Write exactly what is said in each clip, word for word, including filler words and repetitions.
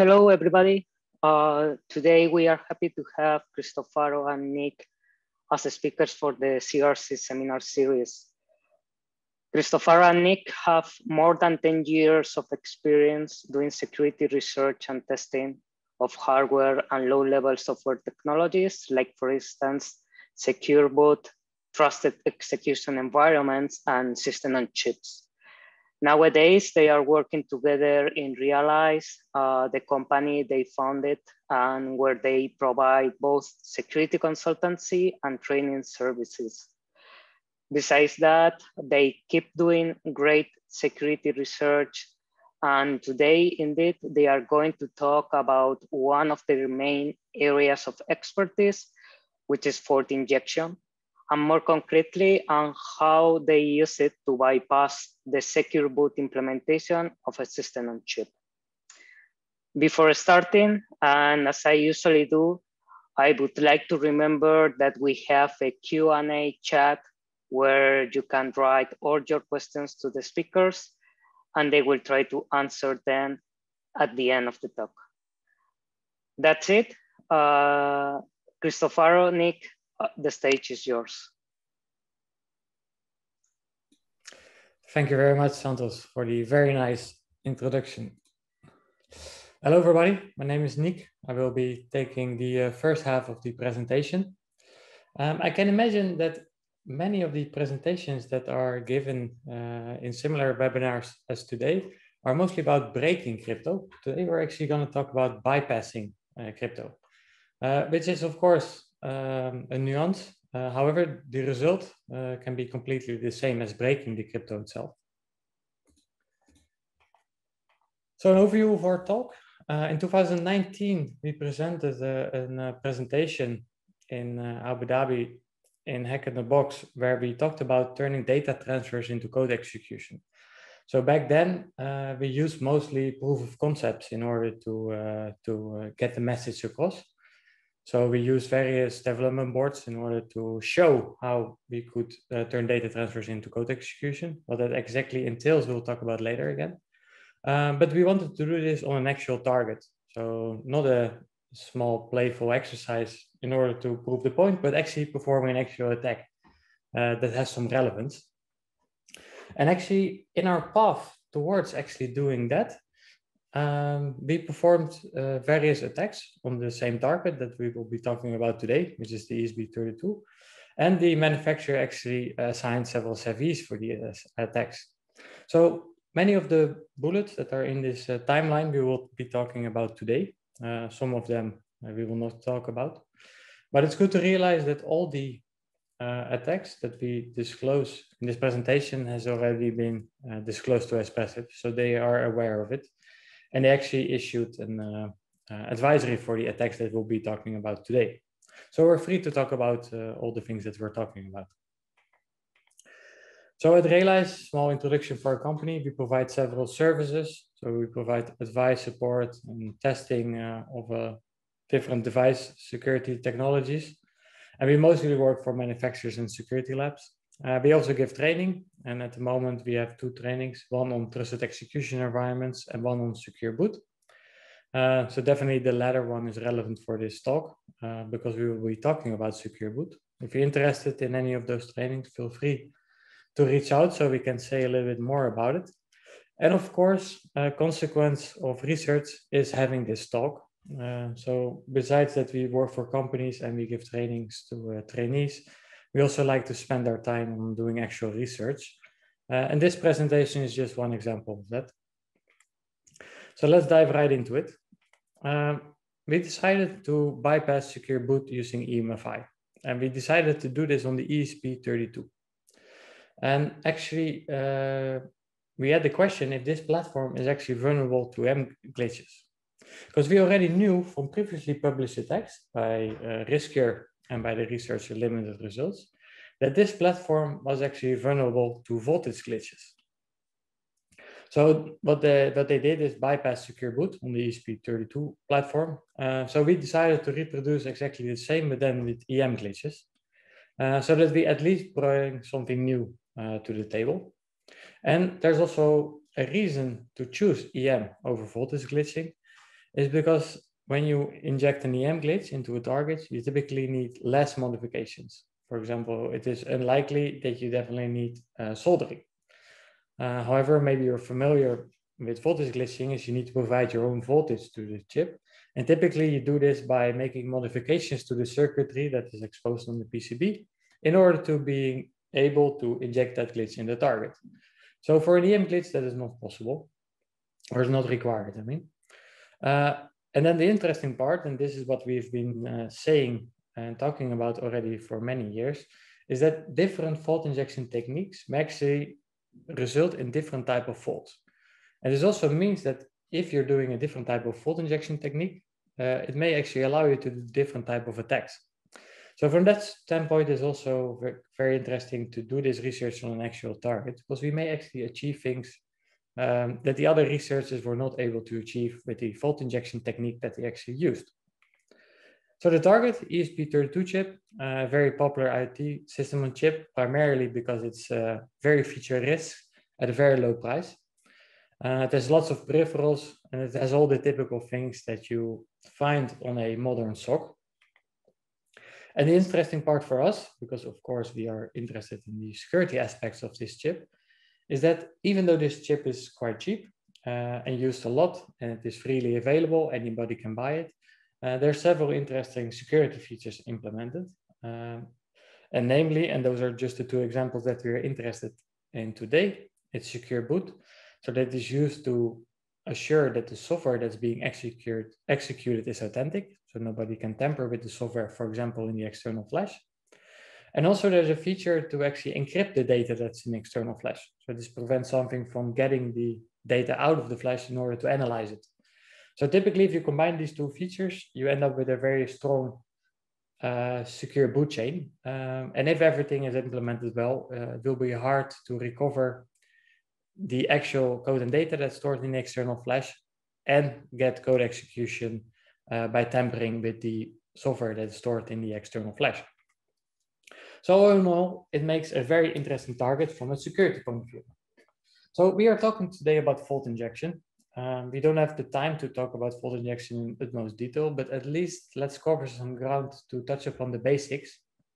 Hello, everybody. Uh, today we are happy to have Cristofaro and Nick as speakers for the C R C seminar series. Cristofaro and Nick have more than ten years of experience doing security research and testing of hardware and low-level software technologies, like, for instance, secure boot, trusted execution environments, and system on chips. Nowadays, they are working together in Realize, uh, the company they founded, and where they provide both security consultancy and training services. Besides that, they keep doing great security research. And today, indeed, they are going to talk about one of their main areas of expertise, which is fault injection, and more concretely on how they use it to bypass the secure boot implementation of a system on chip. Before starting, and as I usually do, I would like to remember that we have a Q and A chat where you can write all your questions to the speakers, and they will try to answer them at the end of the talk. That's it. Uh, Cristofaro, Nick, uh, the stage is yours. Thank you very much, Santos, for the very nice introduction. Hello, everybody. My name is Nick. I will be taking the uh, first half of the presentation. Um, I can imagine that many of the presentations that are given uh, in similar webinars as today are mostly about breaking crypto. Today, we're actually going to talk about bypassing uh, crypto, uh, which is, of course, um, a nuance. Uh, however, the result uh, can be completely the same as breaking the crypto itself. So an overview of our talk. Uh, in two thousand nineteen, we presented a, a presentation in uh, Abu Dhabi in Hack in the Box, where we talked about turning data transfers into code execution. So back then, uh, we used mostly proof of concepts in order to, uh, to uh, get the message across. So we used various development boards in order to show how we could uh, turn data transfers into code execution. What that exactly entails, we'll talk about later again. Um, but we wanted to do this on an actual target. So not a small playful exercise in order to prove the point, but actually performing an actual attack uh, that has some relevance. And actually in our path towards actually doing that, um, we performed uh, various attacks on the same target that we will be talking about today, which is the E S B thirty-two. And the manufacturer actually assigned several C Vs for the uh, attacks. So many of the bullets that are in this uh, timeline we will be talking about today. Uh, some of them uh, we will not talk about. But it's good to realize that all the uh, attacks that we disclose in this presentation has already been uh, disclosed to Espressif, so they are aware of it. And they actually issued an uh, uh, advisory for the attacks that we'll be talking about today. So we're free to talk about uh, all the things that we're talking about. So at Realize, small introduction for our company, we provide several services. So we provide advice, support, and testing uh, of uh, different device security technologies. And we mostly work for manufacturers and security labs. Uh, we also give training. And at the moment, we have two trainings, one on trusted execution environments and one on secure boot. Uh, so definitely the latter one is relevant for this talk uh, because we will be talking about secure boot. If you're interested in any of those trainings, feel free to reach out so we can say a little bit more about it. And of course, a consequence of research is having this talk. Uh, so besides that, we work for companies and we give trainings to uh, trainees, we also like to spend our time on doing actual research. Uh, and this presentation is just one example of that. So let's dive right into it. Um, we decided to bypass secure boot using E M F I. And we decided to do this on the E S P thirty-two. And actually, uh, we had the question if this platform is actually vulnerable to E M glitches. Because we already knew from previously published attacks by uh, Riskier and by the researcher Limited Results that this platform was actually vulnerable to voltage glitches. So what, the, what they did is bypass secure boot on the E S P thirty-two platform. Uh, so we decided to reproduce exactly the same, but then with E M glitches. Uh, so that we at least bring something new uh, to the table. And there's also a reason to choose E M over voltage glitching. is because when you inject an E M glitch into a target, you typically need less modifications. For example, it is unlikely that you definitely need uh, soldering. Uh, however, maybe you're familiar with voltage glitching is you need to provide your own voltage to the chip. And typically you do this by making modifications to the circuitry that is exposed on the P C B in order to be able to inject that glitch in the target. So for an E M glitch, that is not possible, or is not required, I mean. Uh, and then the interesting part, and this is what we've been uh, saying and talking about already for many years, is that different fault injection techniques may actually result in different type of faults. And this also means that if you're doing a different type of fault injection technique, uh, it may actually allow you to do different type of attacks. So from that standpoint, it's also very interesting to do this research on an actual target, because we may actually achieve things um, that the other researchers were not able to achieve with the fault injection technique that they actually used. So the target, E S P thirty-two chip, a uh, very popular I O T system on chip, primarily because it's uh, very feature rich at a very low price. Uh, there's lots of peripherals, and it has all the typical things that you find on a modern S O C. And the interesting part for us, because of course we are interested in the security aspects of this chip, is that even though this chip is quite cheap uh, and used a lot, and it is freely available, anybody can buy it, uh, there are several interesting security features implemented. Um, and namely, and those are just the two examples that we're interested in today, it's secure boot. So that is used to assure that the software that's being executed, executed is authentic. So nobody can tamper with the software, for example, in the external flash. And also there's a feature to actually encrypt the data that's in external flash. So this prevents something from getting the data out of the flash in order to analyze it. So typically, if you combine these two features, you end up with a very strong uh, secure boot chain. Um, and if everything is implemented well, uh, it will be hard to recover the actual code and data that's stored in the external flash and get code execution uh, by tampering with the software that's stored in the external flash. So all in all, it makes a very interesting target from a security point of view. So we are talking today about fault injection. Um, we don't have the time to talk about fault injection in utmost detail, but at least let's cover some ground to touch upon the basics.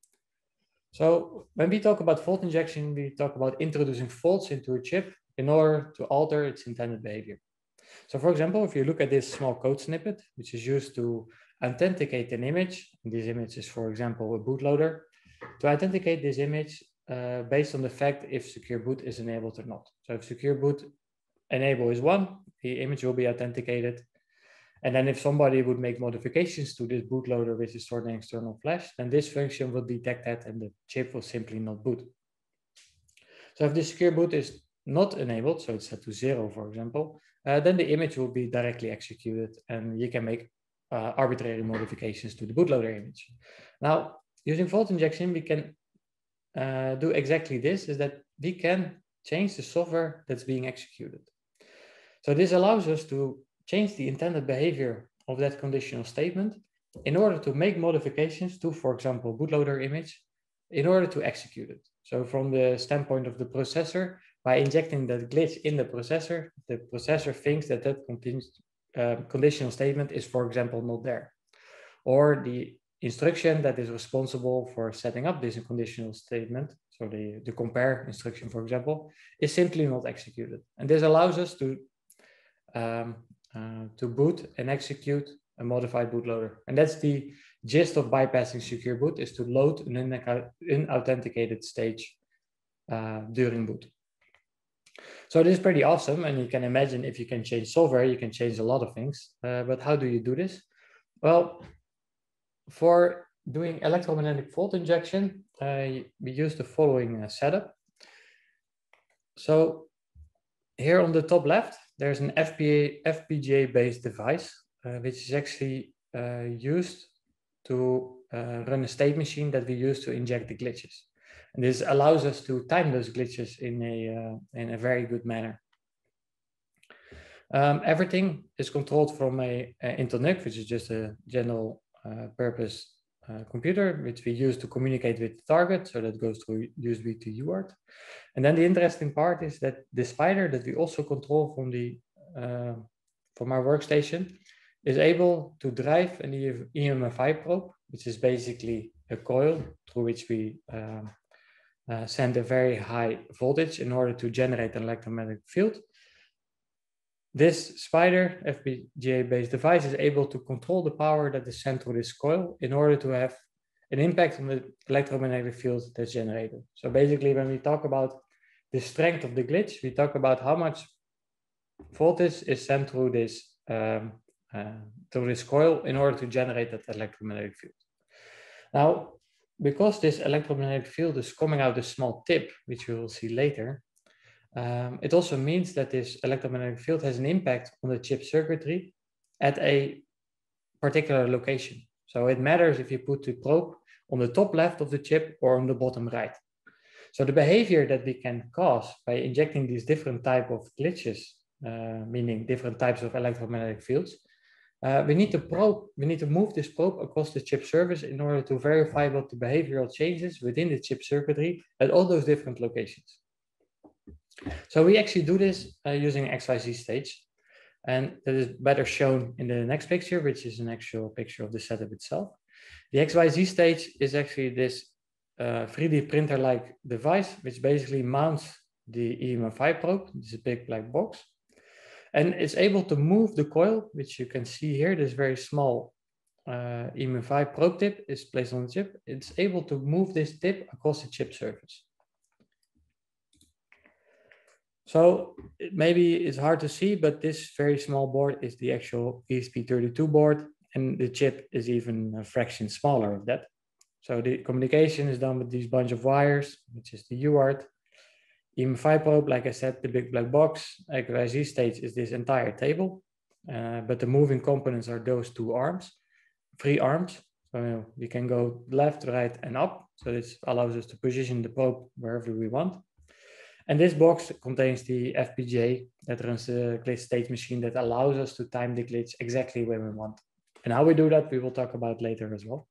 So when we talk about fault injection, we talk about introducing faults into a chip in order to alter its intended behavior. So for example, if you look at this small code snippet, which is used to authenticate an image, and this image is, for example, a bootloader, to authenticate this image uh, based on the fact if secure boot is enabled or not. So if secure boot enable is one, the image will be authenticated. And then if somebody would make modifications to this bootloader, which is stored in external flash, then this function will detect that and the chip will simply not boot. So if the secure boot is not enabled, so it's set to zero, for example, uh, then the image will be directly executed and you can make uh, arbitrary modifications to the bootloader image. Now, using fault injection, we can uh, do exactly this, is that we can change the software that's being executed. So this allows us to change the intended behavior of that conditional statement in order to make modifications to, for example, bootloader image in order to execute it. So from the standpoint of the processor, by injecting that glitch in the processor, the processor thinks that that uh, conditional statement is, for example, not there. Or the instruction that is responsible for setting up this conditional statement, so the, the compare instruction, for example, is simply not executed. And this allows us to, um, uh, to boot and execute a modified bootloader. And that's the gist of bypassing secure boot, is to load an unauthenticated stage uh, during boot. So this is pretty awesome. And you can imagine if you can change software, you can change a lot of things. Uh, but how do you do this? Well, for doing electromagnetic fault injection, uh, we use the following uh, setup. So here on the top left, there's an F P G A-based device, uh, which is actually uh, used to uh, run a state machine that we use to inject the glitches. And this allows us to time those glitches in a, uh, in a very good manner. Um, everything is controlled from a, a Intel N U C, which is just a general uh, purpose uh, computer, which we use to communicate with the target. So that goes through U S B to U A R T. And then the interesting part is that the spider that we also control from the uh, from our workstation is able to drive an E M F I probe, which is basically a coil through which we um, uh, send a very high voltage in order to generate an electromagnetic field. This spider F P G A-based device is able to control the power that is sent through this coil in order to have an impact on the electromagnetic field that's generated. So basically, when we talk about the strength of the glitch, we talk about how much voltage is sent through this um, uh, through this coil in order to generate that electromagnetic field. Now, because this electromagnetic field is coming out a small tip, which we will see later, um, it also means that this electromagnetic field has an impact on the chip circuitry at a particular location. So it matters if you put the probe on the top left of the chip or on the bottom right. So the behavior that we can cause by injecting these different type of glitches, uh, meaning different types of electromagnetic fields, uh, we need to probe, we need to move this probe across the chip surface in order to verify what the behavioral changes within the chip circuitry at all those different locations. So we actually do this uh, using X Y Z stage, and that is better shown in the next picture, which is an actual picture of the setup itself. The X Y Z stage is actually this uh, three D printer-like device, which basically mounts the E M F I probe. This is a big black box. And it's able to move the coil, which you can see here, this very small uh, E M F I probe tip is placed on the chip. It's able to move this tip across the chip surface. So maybe it's hard to see, but this very small board is the actual E S P thirty-two board, and the chip is even a fraction smaller of that. So the communication is done with these bunch of wires, which is the U A R T. E M F I probe, like I said, the big black box. X Y Z stage is this entire table, uh, but the moving components are those two arms, three arms. So you know, we can go left, right, and up. So this allows us to position the probe wherever we want. And this box contains the F P G A that runs the glitch state machine that allows us to time the glitch exactly when we want. And how we do that, we will talk about later as well.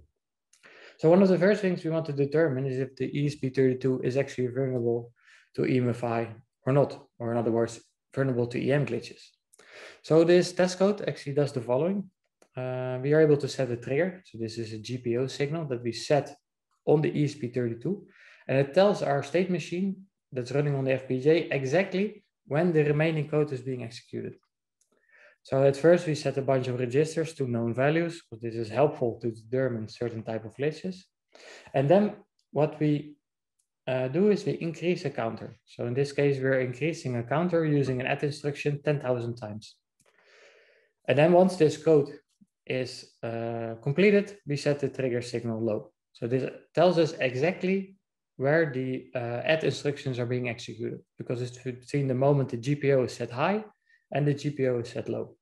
So one of the first things we want to determine is if the E S P thirty-two is actually vulnerable to E M F I or not, or in other words, vulnerable to E M glitches. So this test code actually does the following. Uh, we are able to set a trigger. So this is a G P O signal that we set on the E S P thirty-two, and it tells our state machine that's running on the F P G A exactly when the remaining code is being executed. So at first we set a bunch of registers to known values, because this is helpful to determine certain type of glitches. And then what we uh, do is we increase a counter. So in this case, we're increasing a counter using an add instruction ten thousand times. And then once this code is uh, completed, we set the trigger signal low. So this tells us exactly where the uh, add instructions are being executed, because it's between the moment the G P O is set high and the G P O is set low.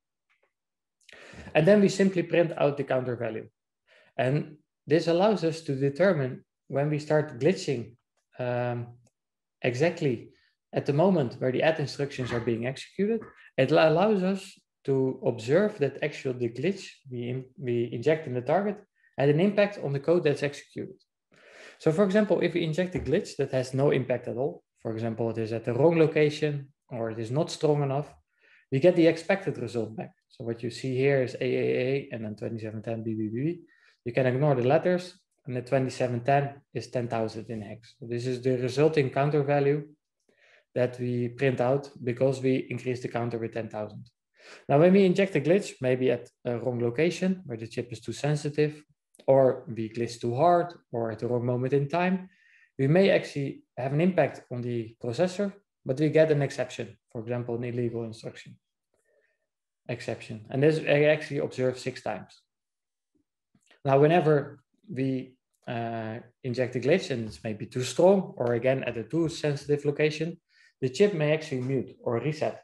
And then we simply print out the counter value. And this allows us to determine when we start glitching um, exactly at the moment where the add instructions are being executed. It allows us to observe that actually the glitch we, we inject in the target had an impact on the code that's executed. So for example, if we inject a glitch that has no impact at all, for example, it is at the wrong location or it is not strong enough, we get the expected result back. So what you see here is A A A and then twenty-seven ten B B B. You can ignore the letters, and the twenty-seven ten is ten thousand in hex. So this is the resulting counter value that we print out because we increase the counter with ten thousand. Now, when we inject a glitch, maybe at a wrong location where the chip is too sensitive, or we glitch too hard, or at the wrong moment in time, we may actually have an impact on the processor, but we get an exception, for example, an illegal instruction exception. And this I actually observed six times. Now, whenever we uh, inject a glitch and it's maybe too strong, or again at a too sensitive location, the chip may actually mute or reset.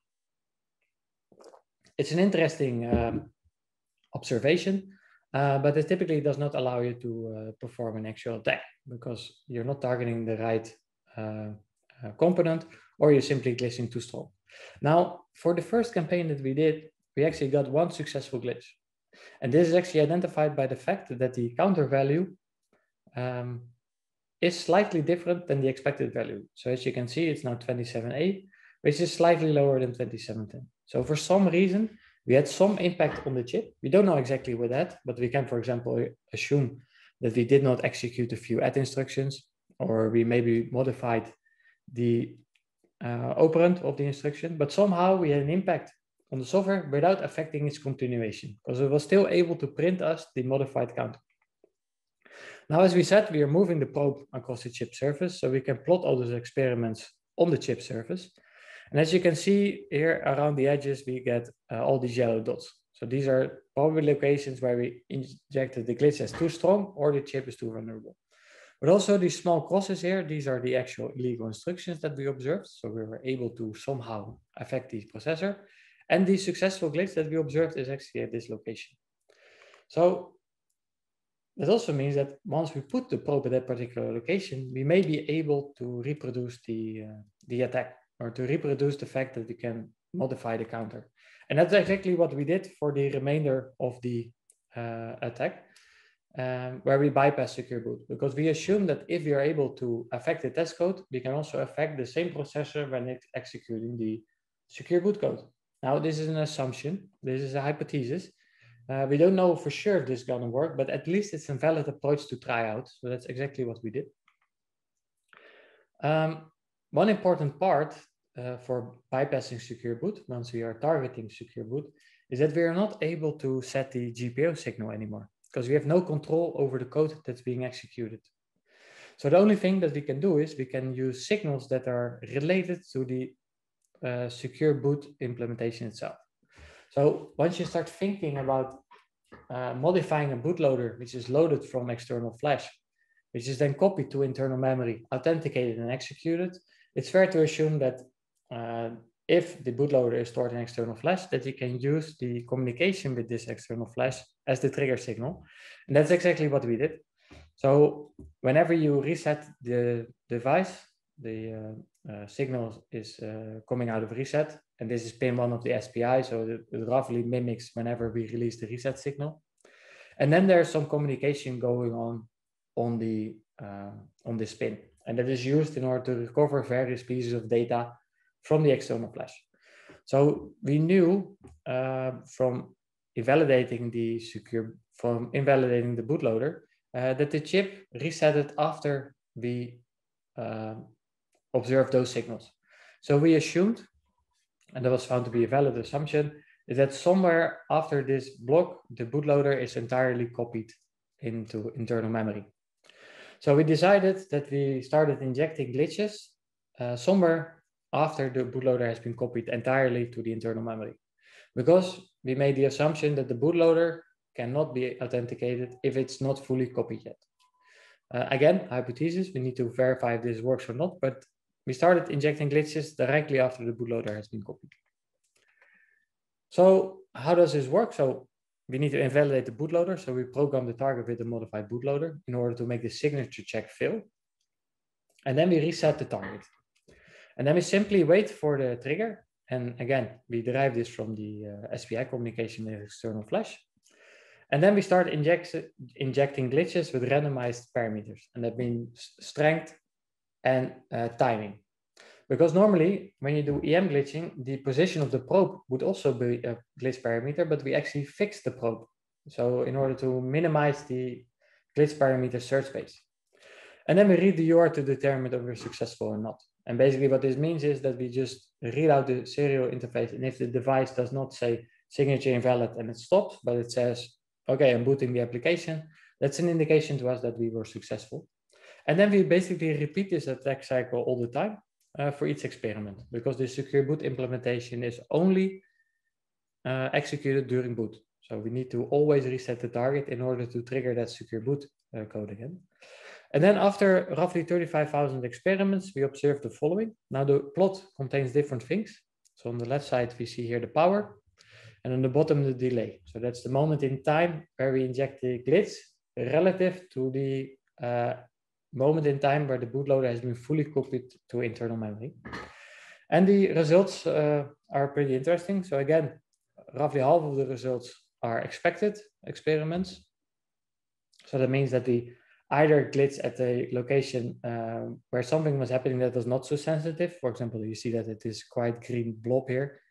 It's an interesting um, observation, uh, but it typically does not allow you to uh, perform an actual attack because you're not targeting the right uh, uh, component, or you're simply glitching too strong. Now, for the first campaign that we did, we actually got one successful glitch. And this is actually identified by the fact that the counter value um, is slightly different than the expected value. So as you can see, it's now twenty-seven A, which is slightly lower than twenty-seven ten. So for some reason, we had some impact on the chip. We don't know exactly what that, but we can, for example, assume that we did not execute a few add instructions, or we maybe modified the uh, operand of the instruction, but somehow we had an impact on the software without affecting its continuation, because it was still able to print us the modified counter. Now, as we said, we are moving the probe across the chip surface, so we can plot all those experiments on the chip surface. And as you can see here around the edges, we get uh, all these yellow dots. So these are probably locations where we injected the glitch as too strong or the chip is too vulnerable. But also these small crosses here, these are the actual illegal instructions that we observed. So we were able to somehow affect the processor. And the successful glitch that we observed is actually at this location. So that also means that once we put the probe at that particular location, we may be able to reproduce the, uh, the attack, or to reproduce the fact that we can modify the counter. And that's exactly what we did for the remainder of the uh, attack, um, where we bypass secure boot, because we assume that if we are able to affect the test code, we can also affect the same processor when it's executing the secure boot code. Now, this is an assumption, this is a hypothesis. Uh, we don't know for sure if this is going to work, but at least it's a valid approach to try out. So that's exactly what we did. Um, one important part uh, for bypassing secure boot, once we are targeting secure boot, is that we are not able to set the G P O signal anymore, because we have no control over the code that's being executed. So the only thing that we can do is we can use signals that are related to the uh, secure boot implementation itself. So once you start thinking about uh, modifying a bootloader, which is loaded from external flash, which is then copied to internal memory, authenticated and executed, it's fair to assume that uh, if the bootloader is stored in external flash, that you can use the communication with this external flash as the trigger signal. And that's exactly what we did. So whenever you reset the device, the uh, uh, signal is uh, coming out of reset, and this is pin one of the S P I, so it, it roughly mimics whenever we release the reset signal. And then there's some communication going on on the uh, on this pin, and that is used in order to recover various pieces of data from the external flash. So we knew uh, from invalidating the secure, from invalidating the bootloader, uh, that the chip resetted after we uh, observed those signals. So we assumed, and that was found to be a valid assumption, is that somewhere after this block, the bootloader is entirely copied into internal memory. So we decided that we started injecting glitches uh, somewhere after the bootloader has been copied entirely to the internal memory, because we made the assumption that the bootloader cannot be authenticated if it's not fully copied yet. Uh, again, hypothesis, we need to verify if this works or not, but we started injecting glitches directly after the bootloader has been copied. So how does this work? So we need to invalidate the bootloader. So we program the target with a modified bootloader in order to make the signature check fail. And then we reset the target. And then we simply wait for the trigger. And again, we derive this from the uh, S P I communication with external flash. And then we start inject, injecting glitches with randomized parameters. And that means strength and uh, timing. Because normally, when you do E M glitching, the position of the probe would also be a glitch parameter, but we actually fix the probe. So in order to minimize the glitch parameter search space. And then we read the U R L to determine if we're successful or not. And basically what this means is that we just read out the serial interface. And if the device does not say signature invalid and it stops, but it says, okay, I'm booting the application, that's an indication to us that we were successful. And then we basically repeat this attack cycle all the time. Uh, for each experiment, because the secure boot implementation is only uh, executed during boot. So we need to always reset the target in order to trigger that secure boot uh, code again. And then after roughly thirty-five thousand experiments, we observe the following. Now the plot contains different things. So on the left side, we see here the power, and on the bottom, the delay. So that's the moment in time where we inject the glitch relative to the uh, moment in time where the bootloader has been fully copied to internal memory. And the results uh, are pretty interesting. So again, roughly half of the results are expected experiments. So that means that we either glitch at a location uh, where something was happening that was not so sensitive. For example, you see that it is quite green blob here.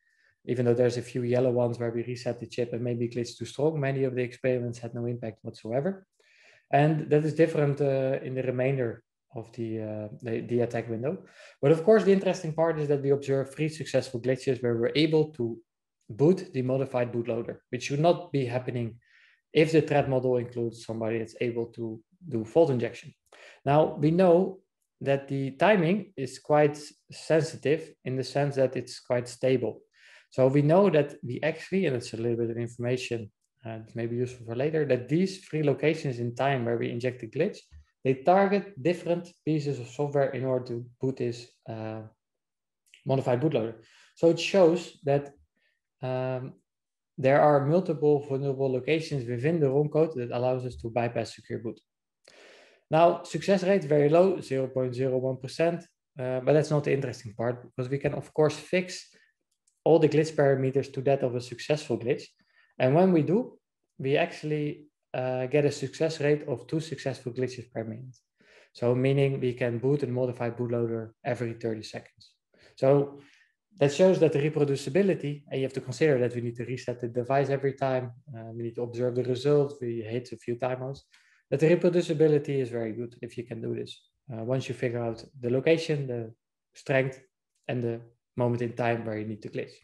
even though there's a few yellow ones where we reset the chip and maybe glitch too strong, many of the experiments had no impact whatsoever. And that is different uh, in the remainder of the, uh, the, the attack window. But of course, the interesting part is that we observe three successful glitches where we're able to boot the modified bootloader, which should not be happening if the threat model includes somebody that's able to do fault injection. Now, we know that the timing is quite sensitive in the sense that it's quite stable. So we know that we actually, and it's a little bit of information uh, that may be useful for later, that these three locations in time where we inject the glitch, they target different pieces of software in order to boot this uh, modified bootloader. So it shows that um, there are multiple vulnerable locations within the ROM code that allows us to bypass secure boot. Now, success rate very low, zero point zero one percent, uh, but that's not the interesting part, because we can, of course, fix all the glitch parameters to that of a successful glitch. And when we do, we actually uh, get a success rate of two successful glitches per minute. So meaning we can boot and modify bootloader every thirty seconds. So that shows that the reproducibility, and you have to consider that we need to reset the device every time, uh, we need to observe the results, we hit a few timeouts, that the reproducibility is very good if you can do this. Uh, once you figure out the location, the strength, and the moment in time where you need to glitch.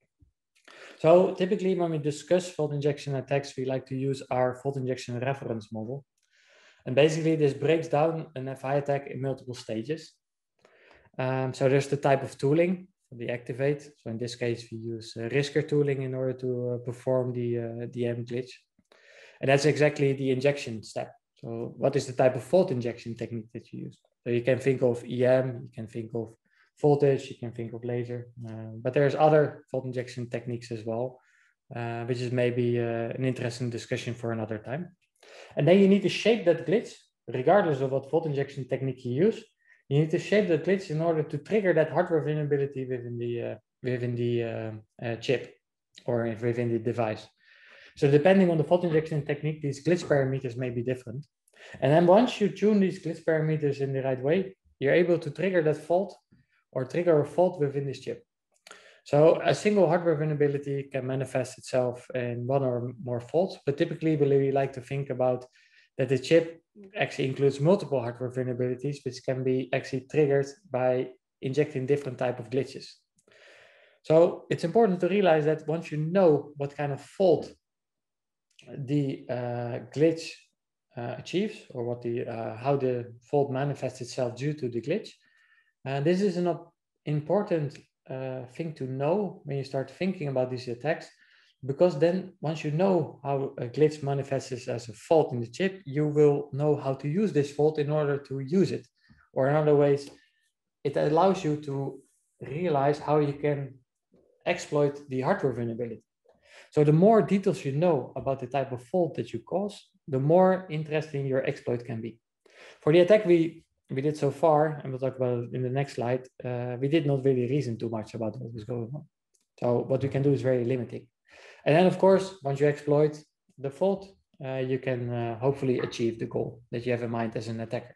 So typically when we discuss fault injection attacks, we like to use our fault injection reference model. And basically this breaks down an F I attack in multiple stages. Um, so there's the type of tooling, the activate. So in this case, we use uh, Risker tooling in order to uh, perform the uh, D M glitch. And that's exactly the injection step. So what is the type of fault injection technique that you use? So you can think of E M, you can think of voltage, you can think of laser, uh, but there's other fault injection techniques as well, uh, which is maybe uh, an interesting discussion for another time. And then you need to shape that glitch, regardless of what fault injection technique you use. You need to shape the glitch in order to trigger that hardware vulnerability within the uh, within the uh, uh, chip or within the device. So depending on the fault injection technique, these glitch parameters may be different. And then once you tune these glitch parameters in the right way, you're able to trigger that fault or trigger a fault within this chip. So a single hardware vulnerability can manifest itself in one or more faults, but typically we like to think about that the chip actually includes multiple hardware vulnerabilities, which can be actually triggered by injecting different type of glitches. So it's important to realize that once you know what kind of fault the uh, glitch uh, achieves, or what the uh, how the fault manifests itself due to the glitch, uh, this is an important uh, thing to know when you start thinking about these attacks, because then once you know how a glitch manifests as a fault in the chip, you will know how to use this fault in order to use it. Or in other ways, it allows you to realize how you can exploit the hardware vulnerability. So the more details you know about the type of fault that you cause, the more interesting your exploit can be. For the attack we, we did so far, and we'll talk about it in the next slide, uh, we did not really reason too much about what was going on. So what we can do is very limiting. And then, of course, once you exploit the fault, uh, you can uh, hopefully achieve the goal that you have in mind as an attacker.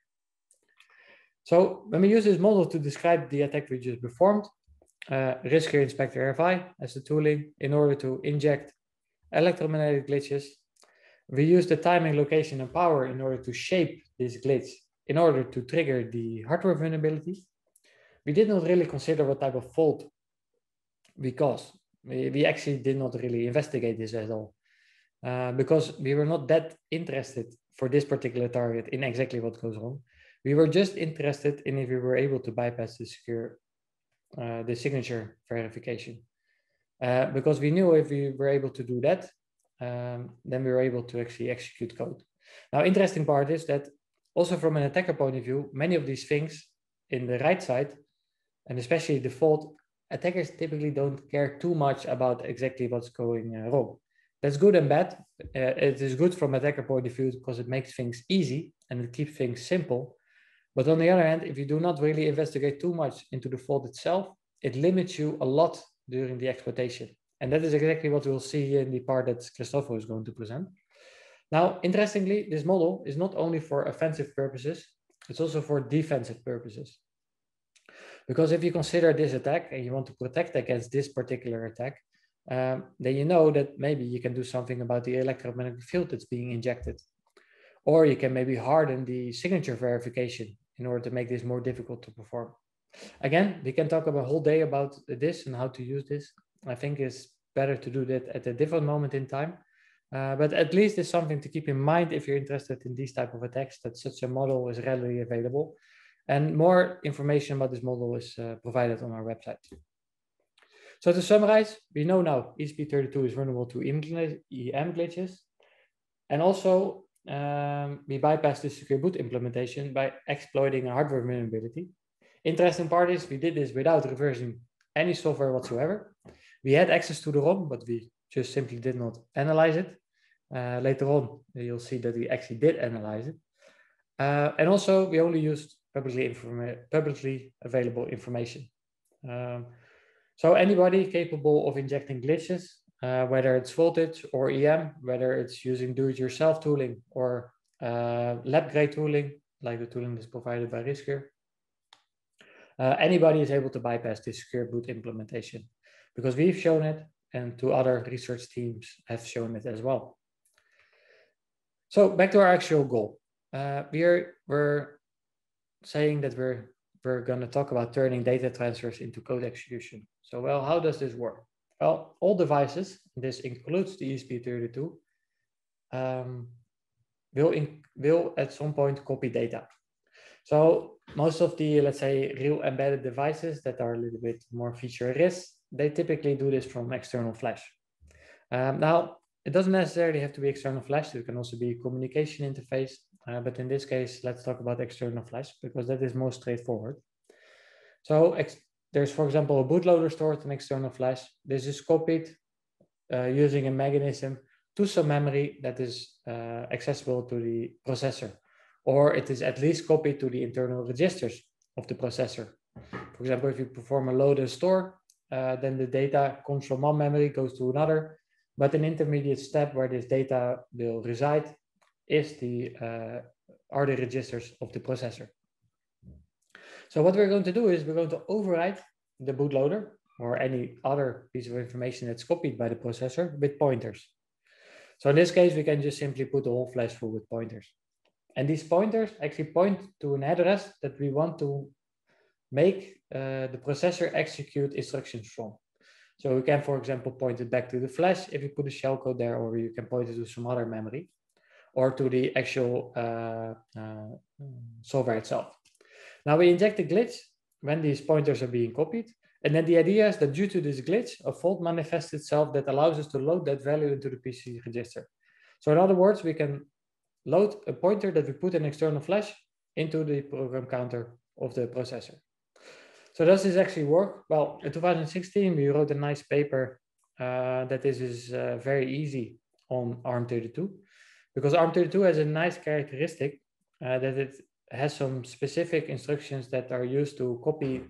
So when we use this model to describe the attack we just performed, uh, Risker Inspector R F I as the tooling in order to inject electromagnetic glitches. We use the timing, location, and power in order to shape this glitch in order to trigger the hardware vulnerability. We did not really consider what type of fault we caused. We, we actually did not really investigate this at all uh, because we were not that interested for this particular target in exactly what goes wrong. We were just interested in if we were able to bypass the secure, uh, the signature verification. Uh, because we knew if we were able to do that, um, then we were able to actually execute code. Now, interesting part is that also from an attacker point of view, many of these things in the right side, and especially the fault, attackers typically don't care too much about exactly what's going uh, wrong. That's good and bad. Uh, it is good from attacker point of view because it makes things easy and it keeps things simple. But on the other hand, if you do not really investigate too much into the fault itself, it limits you a lot during the exploitation. And that is exactly what we'll see in the part that Christopher is going to present. Now, interestingly, this model is not only for offensive purposes, it's also for defensive purposes. Because if you consider this attack and you want to protect against this particular attack, um, then you know that maybe you can do something about the electromagnetic field that's being injected. Or you can maybe harden the signature verification in order to make this more difficult to perform. Again, we can talk about a whole day about this and how to use this. I think it's better to do that at a different moment in time. Uh, but at least it's something to keep in mind if you're interested in these type of attacks, that such a model is readily available. And more information about this model is uh, provided on our website. So to summarize, we know now E S P thirty-two is vulnerable to E M glitches. And also, um, we bypass the secure boot implementation by exploiting a hardware vulnerability. Interesting part is we did this without reversing any software whatsoever. We had access to the ROM, but we just simply did not analyze it. Uh, later on, you'll see that we actually did analyze it. Uh, and also, we only used publicly, publicly available information. Um, so anybody capable of injecting glitches, uh, whether it's voltage or E M, whether it's using do-it-yourself tooling or uh, lab-grade tooling, like the tooling that's provided by Risker, uh, anybody is able to bypass this secure boot implementation because we've shown it and two other research teams have shown it as well. So back to our actual goal. Uh, we're, we're saying that we're, we're going to talk about turning data transfers into code execution. So, well, how does this work? Well, all devices, this includes the E S P thirty-two, um, will, in, will at some point copy data. So most of the, let's say, real embedded devices that are a little bit more feature rich, they typically do this from external flash. Um, now, it doesn't necessarily have to be external flash. It can also be a communication interface. Uh, but in this case, let's talk about external flash because that is most straightforward. So there's, for example, a bootloader stored in external flash. This is copied uh, using a mechanism to some memory that is uh, accessible to the processor, or it is at least copied to the internal registers of the processor. For example, if you perform a load and store, uh, then the data comes from one memory, goes to another, but an intermediate step where this data will reside is the, uh, are the registers of the processor. So what we're going to do is we're going to override the bootloader or any other piece of information that's copied by the processor with pointers. So in this case, we can just simply put the whole flash full with pointers. And these pointers actually point to an address that we want to make uh, the processor execute instructions from. So we can, for example, point it back to the flash if you put a shellcode there, or you can point it to some other memory, or to the actual uh, uh, software itself. Now we inject a glitch when these pointers are being copied. And then the idea is that due to this glitch, a fault manifests itself that allows us to load that value into the P C register. So in other words, we can load a pointer that we put in external flash into the program counter of the processor. So does this actually work? Well, in two thousand sixteen, we wrote a nice paper uh, that this is uh, very easy on ARM thirty-two, because ARM thirty-two has a nice characteristic uh, that it has some specific instructions that are used to copy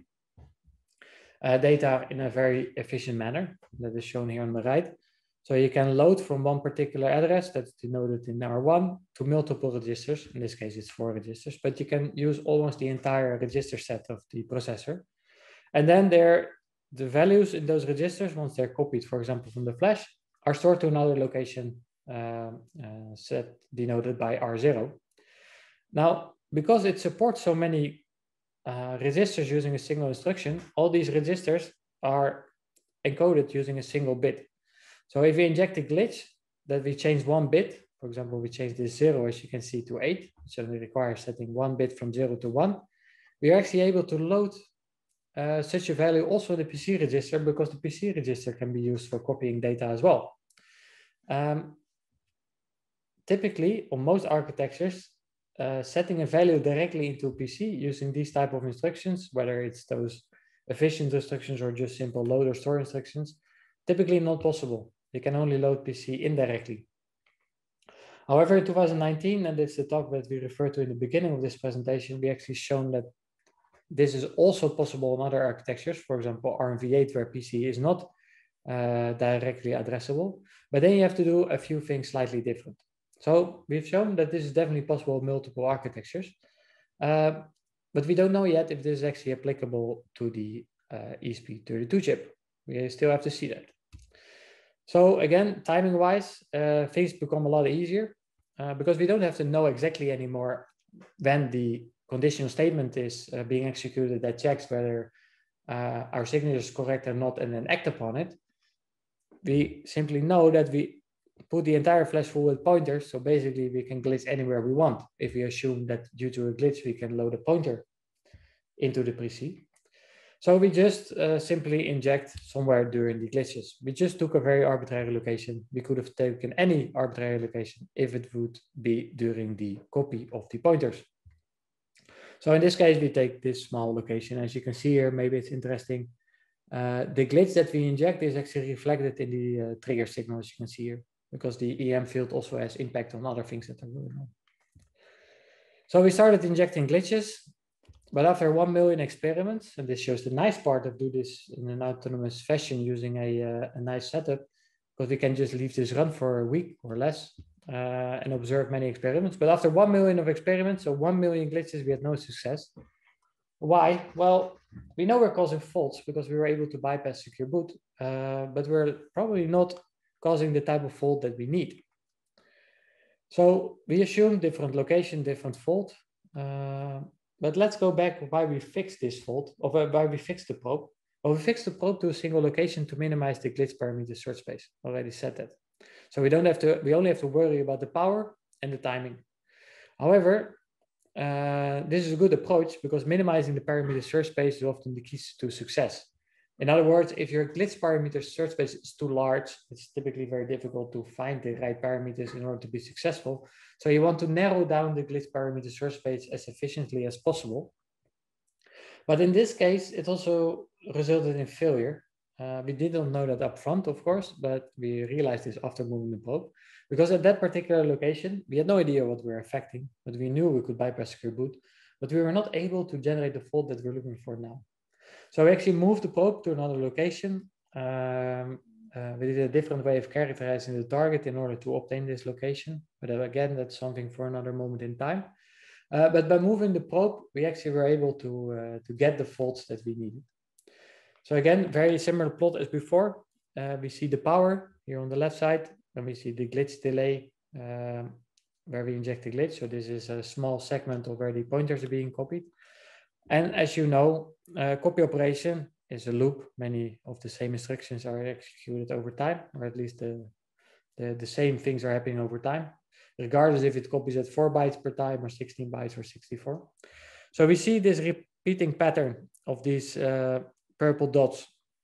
uh, data in a very efficient manner. That is shown here on the right. So you can load from one particular address that's denoted in R one to multiple registers. In this case, it's four registers, but you can use almost the entire register set of the processor. And then there, the values in those registers, once they're copied, for example, from the flash, are stored to another location uh, uh, set denoted by R zero. Now, because it supports so many uh, registers using a single instruction, all these registers are encoded using a single bit. So if we inject a glitch that we change one bit, for example, we change this zero, as you can see, to eight, which only requires setting one bit from zero to one, we are actually able to load uh, such a value also in the P C register, because the P C register can be used for copying data as well. Um, typically, on most architectures, uh, setting a value directly into a P C using these type of instructions, whether it's those efficient instructions or just simple load or store instructions, typically not possible. You can only load P C indirectly. However, in two thousand nineteen, and it's the talk that we referred to in the beginning of this presentation, we actually shown that this is also possible in other architectures, for example, ARM v eight, where P C is not uh, directly addressable, but then you have to do a few things slightly different. So we've shown that this is definitely possible in multiple architectures. Uh, but we don't know yet if this is actually applicable to the uh, E S P thirty-two chip. We still have to see that. So again, timing-wise, uh, things become a lot easier uh, because we don't have to know exactly anymore when the conditional statement is uh, being executed that checks whether uh, our signature is correct or not and then act upon it. We simply know that we put the entire flash full with pointers. So basically we can glitch anywhere we want. If we assume that due to a glitch, we can load a pointer into the pre-C. So we just uh, simply inject somewhere during the glitches. We just took a very arbitrary location. We could have taken any arbitrary location if it would be during the copy of the pointers. So in this case, we take this small location. As you can see here, maybe it's interesting. Uh, the glitch that we inject is actually reflected in the uh, trigger signal, as you can see here, because the E M field also has impact on other things that are going on. So we started injecting glitches. But after one million experiments, and this shows the nice part of do this in an autonomous fashion using a, uh, a nice setup, because we can just leave this run for a week or less uh, and observe many experiments. But after one million of experiments, so one million glitches, we had no success. Why? Well, we know we're causing faults because we were able to bypass secure boot, uh, but we're probably not causing the type of fault that we need. So we assume different location, different fault. Uh, But let's go back why we fixed this fault, or why we fixed the probe. Well, we fixed the probe to a single location to minimize the glitch parameter search space. Already said that. So we don't have to, we only have to worry about the power and the timing. However, uh, this is a good approach because minimizing the parameter search space is often the key to success. In other words, if your glitch parameter search space is too large, it's typically very difficult to find the right parameters in order to be successful. So you want to narrow down the glitch parameter search space as efficiently as possible. But in this case, it also resulted in failure. Uh, we didn't know that up front, of course, but we realized this after moving the probe. Because at that particular location, we had no idea what we were affecting, but we knew we could bypass secure boot, but we were not able to generate the fault that we're looking for now. So we actually moved the probe to another location. Um, uh, we did a different way of characterizing the target in order to obtain this location. But again, that's something for another moment in time. Uh, but by moving the probe, we actually were able to, uh, to get the faults that we needed. So again, very similar plot as before. Uh, we see the power here on the left side, and we see the glitch delay um, where we inject the glitch. So this is a small segment of where the pointers are being copied. And as you know, uh, copy operation is a loop. Many of the same instructions are executed over time, or at least the, the, the same things are happening over time, regardless if it copies at four bytes per time or sixteen bytes or sixty-four. So we see this repeating pattern of these uh, purple dots.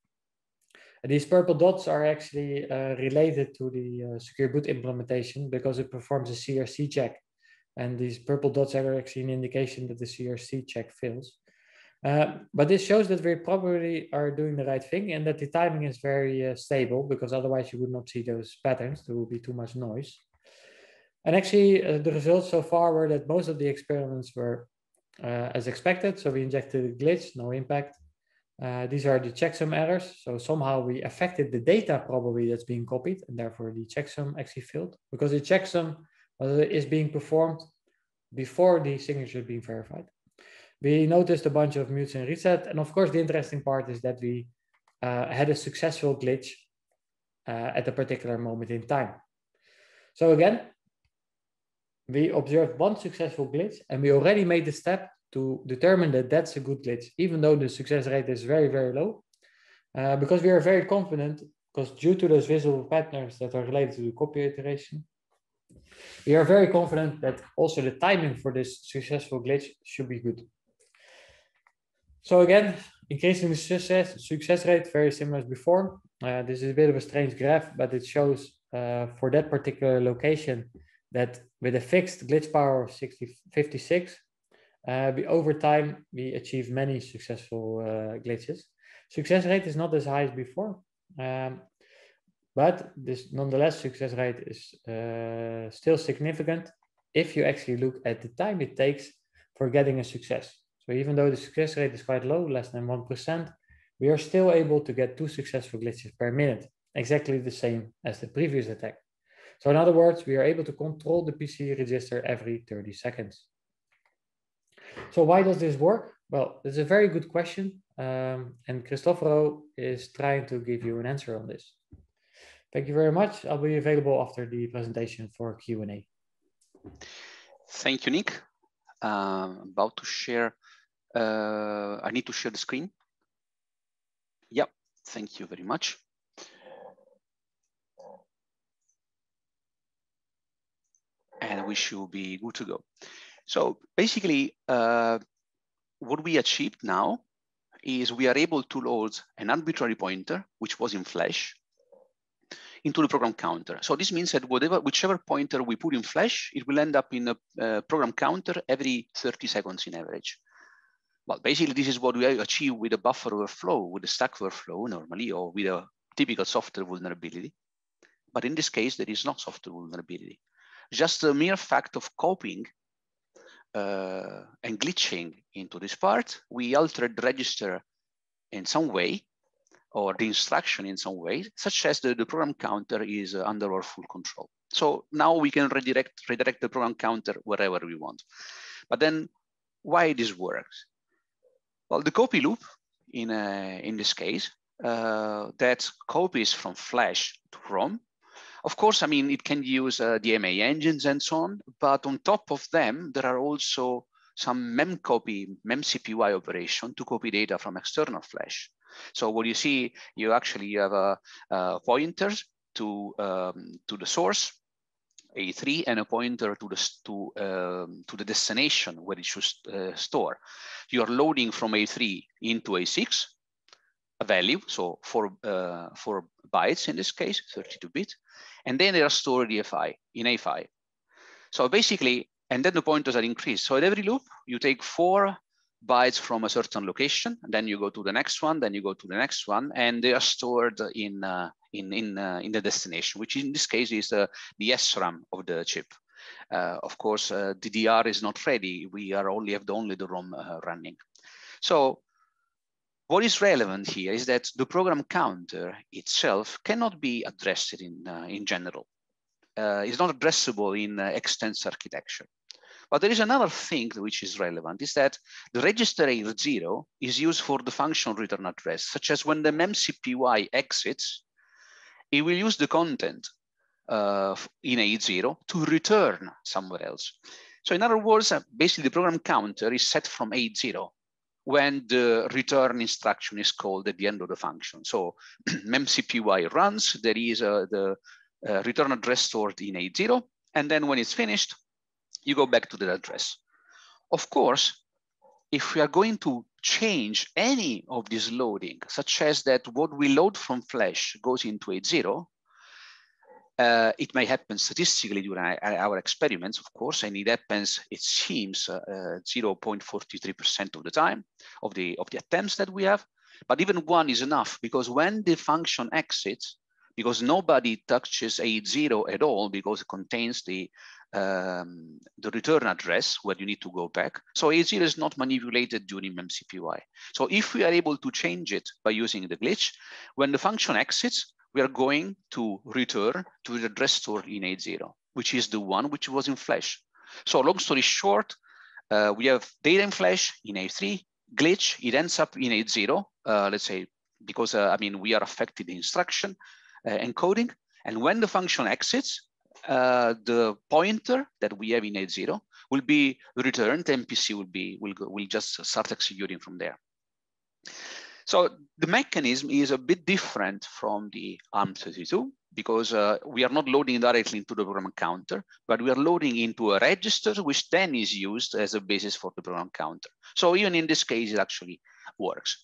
And these purple dots are actually uh, related to the uh, secure boot implementation because it performs a C R C check. And these purple dots are actually an indication that the C R C check fails. Uh, but this shows that we probably are doing the right thing and that the timing is very uh, stable, because otherwise you would not see those patterns. There will be too much noise. And actually, uh, the results so far were that most of the experiments were uh, as expected. So we injected a glitch, no impact. Uh, these are the checksum errors. So somehow we affected the data probably that's being copied, and therefore the checksum actually failed, because the checksum is being performed before the signature is being verified. We noticed a bunch of mutes and reset. And of course, the interesting part is that we uh, had a successful glitch uh, at a particular moment in time. So again, we observed one successful glitch, and we already made the step to determine that that's a good glitch, even though the success rate is very, very low, uh, because we are very confident, because due to those visible patterns that are related to the copy iteration, we are very confident that also the timing for this successful glitch should be good. So again, increasing the success, success rate, very similar as before. Uh, this is a bit of a strange graph, but it shows uh, for that particular location that with a fixed glitch power of sixty, fifty-six, uh, we, over time, we achieve many successful uh, glitches. Success rate is not as high as before, um, but this nonetheless success rate is uh, still significant if you actually look at the time it takes for getting a success. So even though the success rate is quite low, less than one percent, we are still able to get two successful glitches per minute, exactly the same as the previous attack. So in other words, we are able to control the P C register every thirty seconds. So why does this work? Well, it's a very good question. Um, and Cristoforo is trying to give you an answer on this. Thank you very much. I'll be available after the presentation for Q and A. Thank you, Nick. I'm about to share. Uh, I need to share the screen. Yep, thank you very much. And we should be good to go. So basically, uh, what we achieved now is we are able to load an arbitrary pointer, which was in Flash, into the program counter. So this means that whatever, whichever pointer we put in Flash, it will end up in a uh, program counter every thirty seconds in average. Well, basically, this is what we achieve with a buffer overflow, with a Stack Overflow normally, or with a typical software vulnerability. But in this case, there is no software vulnerability. Just the mere fact of copying uh, and glitching into this part, we altered the register in some way, or the instruction in some way, such as the, the program counter is uh, under our full control. So now we can redirect, redirect the program counter wherever we want. But then why this works? Well, the copy loop, in, uh, in this case, uh, that copies from Flash to ROM. Of course, I mean, it can use uh, D M A engines and so on, but on top of them, there are also some memcopy, memcpy operation to copy data from external Flash. So what you see, you actually have a, a pointers to, um, to the source, A three, and a pointer to the, to, um, to the destination where it should uh, store. You are loading from A three into A six, a value, so four, uh, four bytes in this case, thirty-two bit, and then they are stored in A five, in A five. So basically, and then the pointers are increased. So at every loop, you take four bytes from a certain location, and then you go to the next one, then you go to the next one, and they are stored in uh, in in uh, in the destination, which in this case is uh, the S RAM of the chip. Uh, of course, uh, D D R is not ready. We are only have the, only the ROM uh, running. So what is relevant here is that the program counter itself cannot be addressed in uh, in general. Uh, it's not addressable in uh, extensed architecture. But there is another thing which is relevant, is that the register A zero is used for the function return address, such as when the memcpy exits, it will use the content uh, in A zero to return somewhere else. So in other words, uh, basically the program counter is set from A zero when the return instruction is called at the end of the function. So memcpy runs, there is uh, the uh, return address stored in A zero, and then when it's finished, you go back to the address. Of course, if we are going to change any of this loading, such as that what we load from Flash goes into A zero, uh, it may happen statistically during our experiments, of course, and it happens, it seems, zero point four three percent uh, of the time of the, of the attempts that we have. But even one is enough, because when the function exits, because nobody touches A zero at all, because it contains the Um, the return address where you need to go back. So A zero is not manipulated during memcpy. So if we are able to change it by using the glitch, when the function exits, we are going to return to the address stored in A zero, which is the one which was in Flash. So long story short, uh, we have data in Flash in A three, glitch, it ends up in A zero, uh, let's say, because uh, I mean, we are affected the instruction uh, encoding. And when the function exits, Uh, the pointer that we have in A zero will be returned. The M P C will be will go, will just start executing from there. So the mechanism is a bit different from the ARM thirty-two, because uh, we are not loading directly into the program counter, but we are loading into a register, which then is used as a basis for the program counter. So even in this case, it actually works.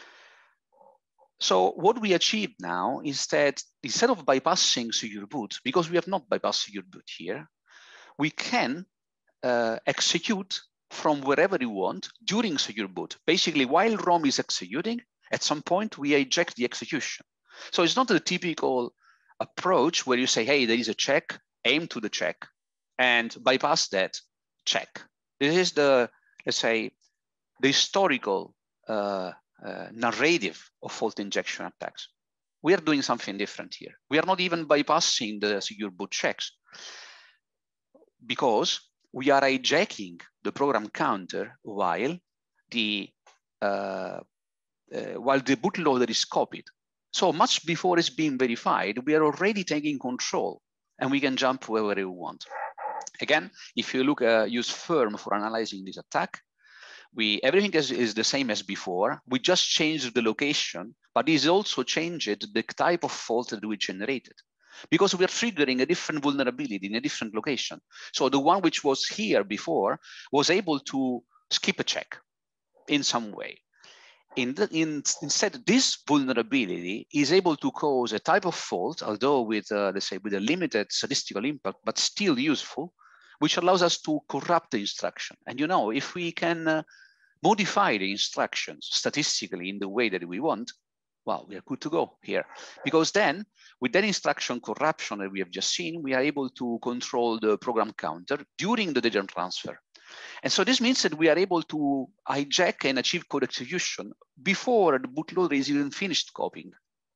So what we achieve now is that instead of bypassing secure boot, because we have not bypassed secure boot here, we can uh, execute from wherever you want during secure boot. Basically, while ROM is executing, at some point we eject the execution. So it's not a typical approach where you say, hey, there is a check, aim to the check, and bypass that check. This is the, let's say, the historical uh, Uh, narrative of fault injection attacks. We are doing something different here. We are not even bypassing the secure boot checks, because we are hijacking the program counter while the uh, uh, while the bootloader is copied. So much before it's being verified, we are already taking control, and we can jump wherever we want. Again, if you look uh, use Firm for analyzing this attack, we everything is, is the same as before. We just changed the location, but it's also changed the type of fault that we generated, because we are triggering a different vulnerability in a different location. So the one which was here before was able to skip a check in some way. In the, in, instead, this vulnerability is able to cause a type of fault, although with, uh, let's say, with a limited statistical impact, but still useful, which allows us to corrupt the instruction. And you know, if we can uh, modify the instructions statistically in the way that we want, well, we are good to go here. Because then, with that instruction corruption that we have just seen, we are able to control the program counter during the data transfer. And so this means that we are able to hijack and achieve code execution before the bootloader is even finished copying.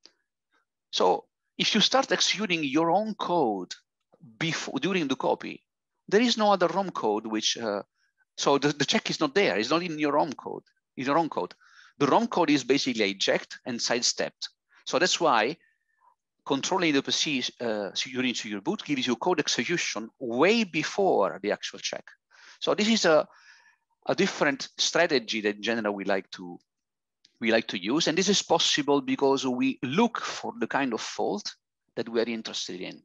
So if you start executing your own code before during the copy, there is no other ROM code which, uh, so the, the check is not there. It's not in your ROM code, in your own code. The ROM code is basically hijacked and sidestepped. So that's why controlling the P C uh, during your boot gives you code execution way before the actual check. So this is a, a different strategy that in general we like to we like to use, and this is possible because we look for the kind of fault that we are interested in.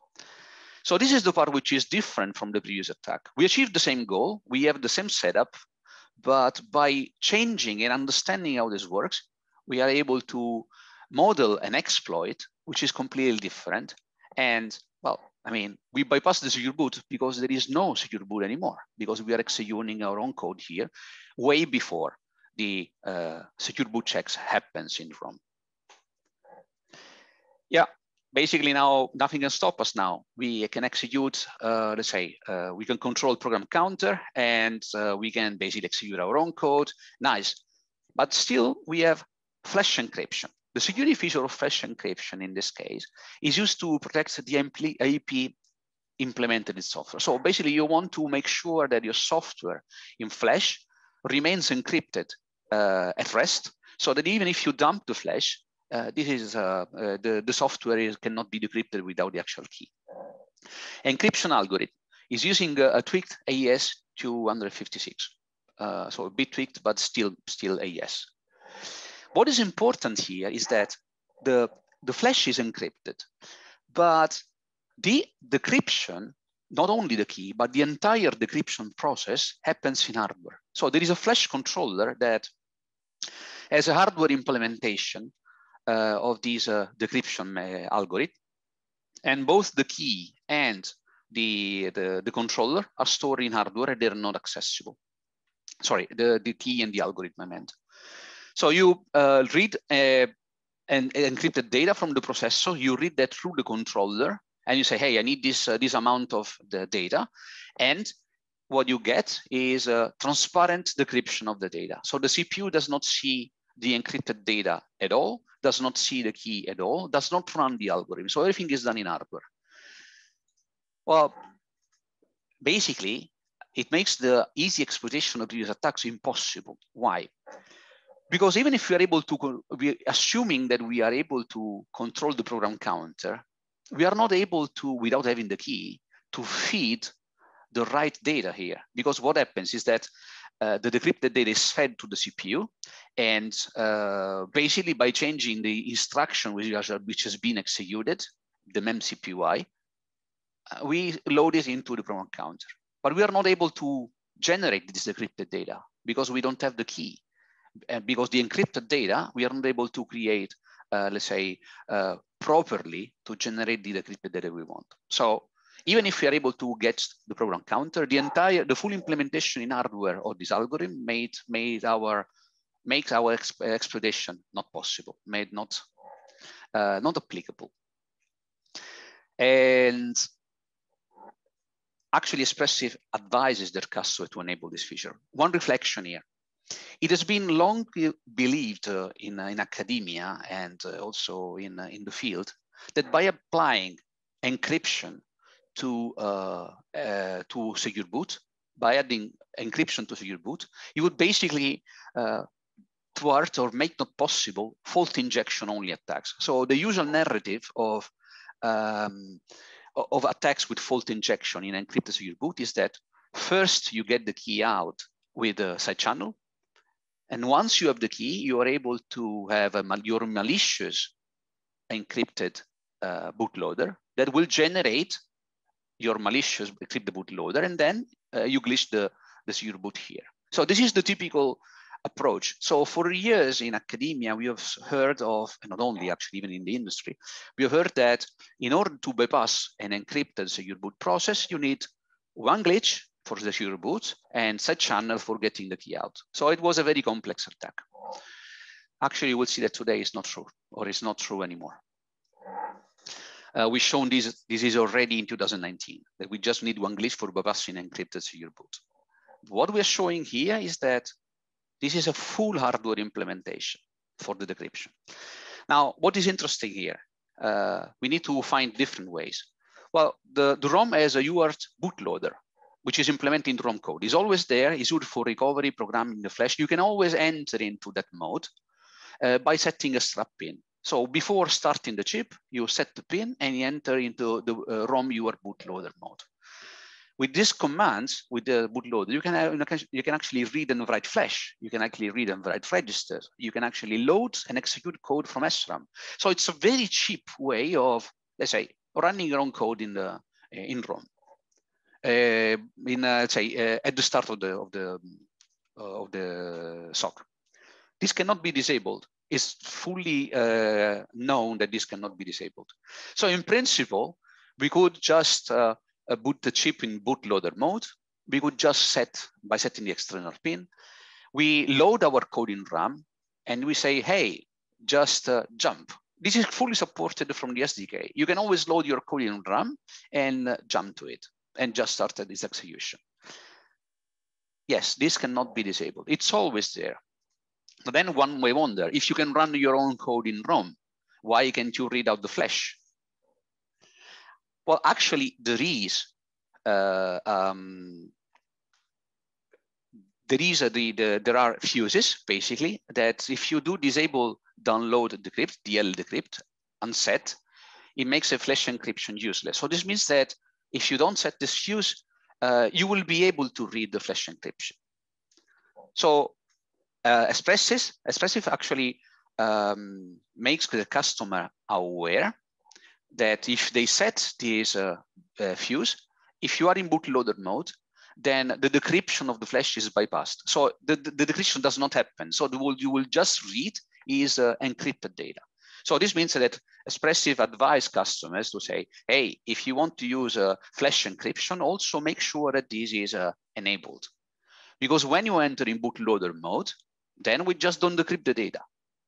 So this is the part which is different from the previous attack. We achieved the same goal, we have the same setup, but by changing and understanding how this works, we are able to model an exploit which is completely different. And well, I mean, we bypass the secure boot because there is no secure boot anymore, because we are executing our own code here way before the uh, secure boot checks happens in ROM. Yeah, basically now nothing can stop us now. We can execute, uh, let's say, uh, we can control program counter, and uh, we can basically execute our own code. Nice, but still we have flash encryption. The security feature of flash encryption in this case is used to protect the I P implemented in software. So basically you want to make sure that your software in flash remains encrypted uh, at rest, so that even if you dump the flash, uh, this is uh, uh, the, the software is, cannot be decrypted without the actual key. Encryption algorithm is using a, a tweaked A E S two fifty-six. Uh, so a bit tweaked, but still, still A E S. What is important here is that the, the flash is encrypted, but the decryption, not only the key, but the entire decryption process happens in hardware. So there is a flash controller that has a hardware implementation uh, of this uh, decryption uh, algorithm, and both the key and the, the, the controller are stored in hardware and they're not accessible. Sorry, the, the key and the algorithm I meant. So you uh, read uh, an encrypted data from the processor, you read that through the controller, and you say, hey, I need this, uh, this amount of the data. And what you get is a transparent decryption of the data. So the C P U does not see the encrypted data at all, does not see the key at all, does not run the algorithm. So everything is done in hardware. Well, basically, it makes the easy exploitation of these attacks impossible. Why? Because even if we are able to, we assuming that we are able to control the program counter, we are not able to, without having the key, to feed the right data here. Because what happens is that uh, the decrypted data is fed to the C P U, and uh, basically by changing the instruction which has, which has been executed, the memcpy, uh, we load it into the program counter. But we are not able to generate this decrypted data because we don't have the key. And because the encrypted data, we are not able to create, uh, let's say, uh, properly to generate the decrypted data we want. So even if we are able to get the program counter, the entire, the full implementation in hardware of this algorithm made, made our, makes our exp exploitation not possible, made not, uh, not applicable. And actually Espressif advises their customer to enable this feature. One reflection here. It has been long believed uh, in, uh, in academia and uh, also in, uh, in the field that by applying encryption to, uh, uh, to secure boot, by adding encryption to secure boot, you would basically uh, thwart or make not possible fault injection only attacks. So the usual narrative of um, of attacks with fault injection in encrypted secure boot is that first you get the key out with a side channel, and once you have the key, you are able to have a mal your malicious encrypted uh, bootloader that will generate your malicious encrypted bootloader, and then uh, you glitch the, the secure boot here. So this is the typical approach. So for years in academia, we have heard of, and not only actually, even in the industry, we have heard that in order to bypass an encrypted secure boot process, you need one glitch for the secure boot and side channel for getting the key out. So it was a very complex attack. Actually, you will see that today is not true, or is not true anymore. Uh, we've shown this, this is already in two thousand nineteen, that we just need one glitch for bypassing encrypted secure boot. What we're showing here is that this is a full hardware implementation for the decryption. Now, what is interesting here? Uh, we need to find different ways. Well, the, the ROM has a U A R T bootloader, which is implemented in ROM code. It's always there. It's good for recovery, programming the flash. You can always enter into that mode uh, by setting a strap pin. So before starting the chip, you set the pin and you enter into the uh, ROM U A R bootloader mode. With these commands, with the bootloader, you can have, you can actually read and write flash. You can actually read and write registers. You can actually load and execute code from S RAM. So it's a very cheap way of, let's say, running your own code in the in ROM. Uh, in uh, let's say uh, at the start of the of the uh, of the S O C. This cannot be disabled. It's fully uh, known that this cannot be disabled. So in principle, we could just uh, uh, boot the chip in bootloader mode. We could just set, by setting the external pin, we load our code in RAM and we say, hey, just uh, jump. This is fully supported from the S D K. You can always load your code in RAM and uh, jump to it and just start this execution. Yes, this cannot be disabled. It's always there. But then one may wonder, if you can run your own code in ROM, why can't you read out the flash? Well, actually, there is uh, um, there is a, the, the there are fuses basically that if you do disable download decrypt, D L decrypt, unset, it makes a flash encryption useless. So this means that if you don't set this fuse, uh, you will be able to read the flash encryption. So uh, Espressif, Espressif actually um, makes the customer aware that if they set this uh, uh, fuse, if you are in bootloader mode, then the decryption of the flash is bypassed. So the, the, the decryption does not happen. So the, you will just read is uh, encrypted data. So this means that Espressif advise customers to say, hey, if you want to use a uh, flash encryption, also make sure that this is uh, enabled. Because when you enter in bootloader mode, then we just don't decrypt the data.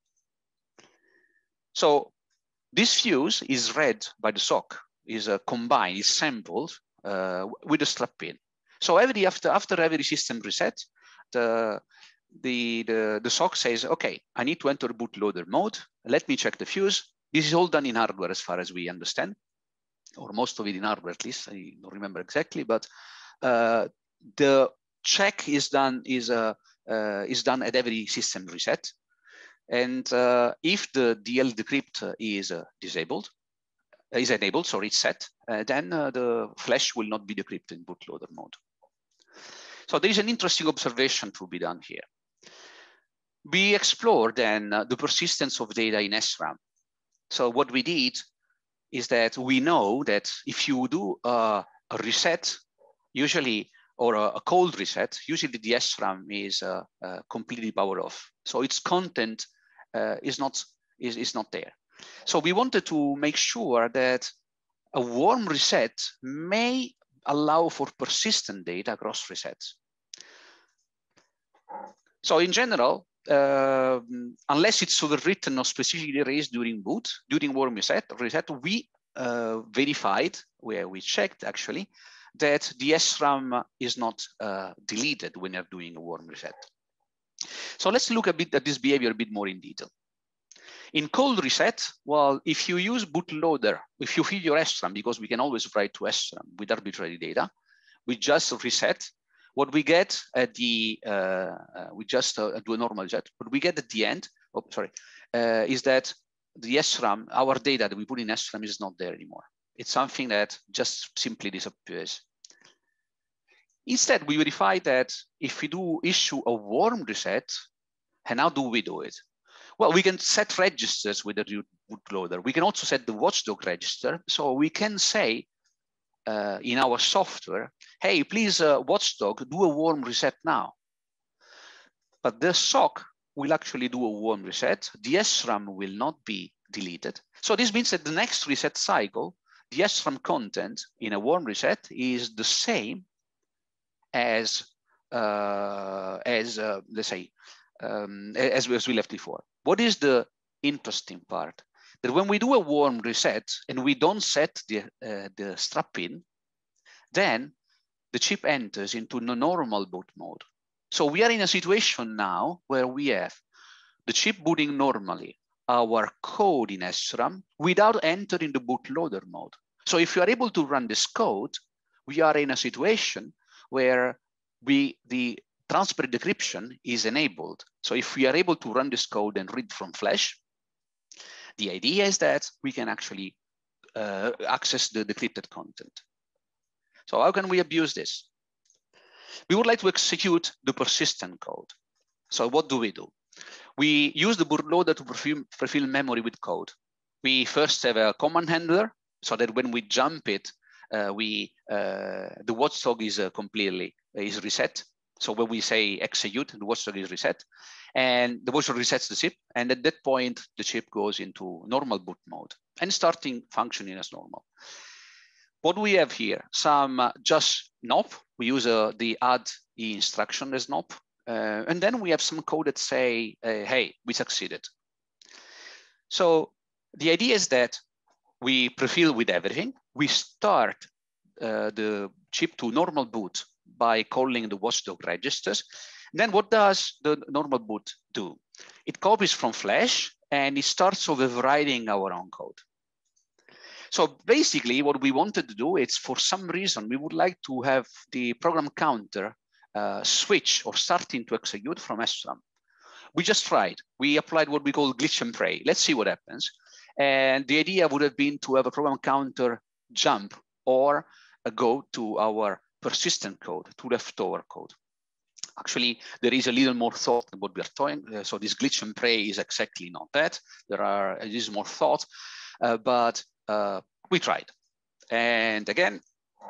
So this fuse is read by the S O C, is uh, combined, is sampled uh, with a strap pin. So every after after every system reset, the the the the S O C says, okay, I need to enter bootloader mode. Let me check the fuse. This is all done in hardware as far as we understand, or most of it in hardware at least. I don't remember exactly, but uh, the check is done is uh, uh, is done at every system reset. And uh, if the D L decrypt is uh, disabled, is enabled, sorry, it's set, uh, then uh, the flash will not be decrypted in bootloader mode. So there is an interesting observation to be done here. We explored then uh, the persistence of data in S RAM. So what we did is that we know that if you do uh, a reset, usually, or a, a cold reset, usually the S RAM is uh, uh, completely powered off. So its content uh, is not is, is not there. So we wanted to make sure that a warm reset may allow for persistent data across resets. So in general, uh, unless it's overwritten or specifically raised during boot, during warm reset, reset we uh, verified, where we checked actually, that the S RAM is not uh, deleted when you're doing a warm reset. So let's look a bit at this behavior a bit more in detail. In cold reset, well, if you use bootloader, if you feed your S RAM, because we can always write to S RAM with arbitrary data, we just reset, what we get at the, uh, uh, we just uh, do a normal jet, what we get at the end, oh, sorry, uh, is that the S RAM, our data that we put in S RAM is not there anymore. It's something that just simply disappears. Instead, we verify that if we do issue a warm reset, and how do we do it? Well, we can set registers with the bootloader. We can also set the watchdog register. So we can say uh, in our software, hey, please, uh, watchdog, do a warm reset now. But the S O C will actually do a warm reset. The S RAM will not be deleted. So this means that the next reset cycle, the S RAM content in a warm reset is the same as, uh, as uh, let's say, um, as, as we left before. What is the interesting part? That when we do a warm reset and we don't set the, uh, the strap in, then the chip enters into the normal boot mode. So we are in a situation now where we have the chip booting normally, our code in S RAM without entering the bootloader mode. So if you are able to run this code, we are in a situation where we, the transparent decryption is enabled. So if we are able to run this code and read from flash, the idea is that we can actually uh, access the decrypted content. So how can we abuse this? We would like to execute the persistent code. So what do we do? We use the bootloader to fulfill, fulfill memory with code. We first have a command handler so that when we jump it, uh, we uh, the watchdog is uh, completely uh, is reset. So when we say execute, the watchdog is reset, and the watchdog resets the chip. And at that point, the chip goes into normal boot mode and starting functioning as normal. What we have here, some uh, just N O P. We use uh, the add E instruction as N O P. Uh, and then we have some code that say, uh, hey, we succeeded. So the idea is that we prefill with everything. We start uh, the chip to normal boot by calling the watchdog registers. Then what does the normal boot do? It copies from flash and it starts overriding our own code. So basically what we wanted to do is, for some reason, we would like to have the program counter uh, switch or starting to execute from S RAM. We just tried. We applied what we call glitch and pray. Let's see what happens. And the idea would have been to have a program counter jump or uh, go to our persistent code, to leftover code. Actually, there is a little more thought than what we are doing. Uh, so this glitch and pray is exactly not that. There are, it is more thought, uh, but uh, we tried. And again,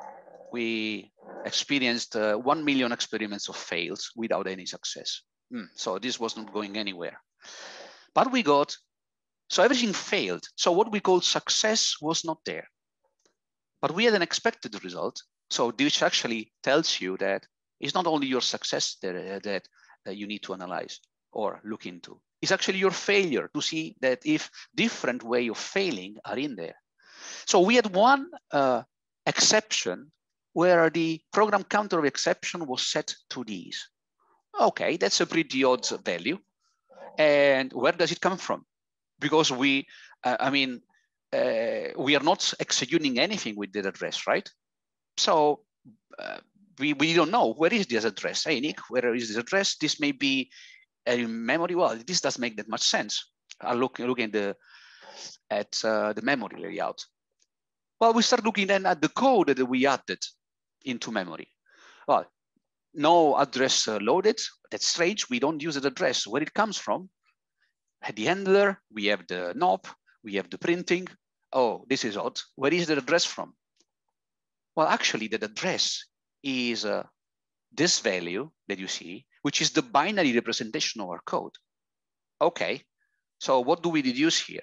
we experienced uh, one million experiments of fails without any success. Mm, so this was not going anywhere. But we got, so everything failed. So what we call success was not there. But we had an expected result. So this actually tells you that it's not only your success that, uh, that uh, you need to analyze or look into. It's actually your failure to see that if different way of failing are in there. So we had one uh, exception where the program counter of exception was set to these. Okay, that's a pretty odd value. And where does it come from? Because we, uh, I mean, uh, we are not executing anything with that address, right? So uh, we, we don't know, where is this address? Hey, Nick, where is this address? This may be in memory. Well, this doesn't make that much sense. I'll look, look at the, at, uh, the memory layout. Well, we start looking then at the code that we added into memory. Well, no address uh, loaded. That's strange. We don't use that address. Where it comes from? At the handler, we have the N O P, we have the printing. Oh, this is odd. Where is the address from? Well, actually, that address is uh, this value that you see, which is the binary representation of our code. Okay, so what do we deduce here?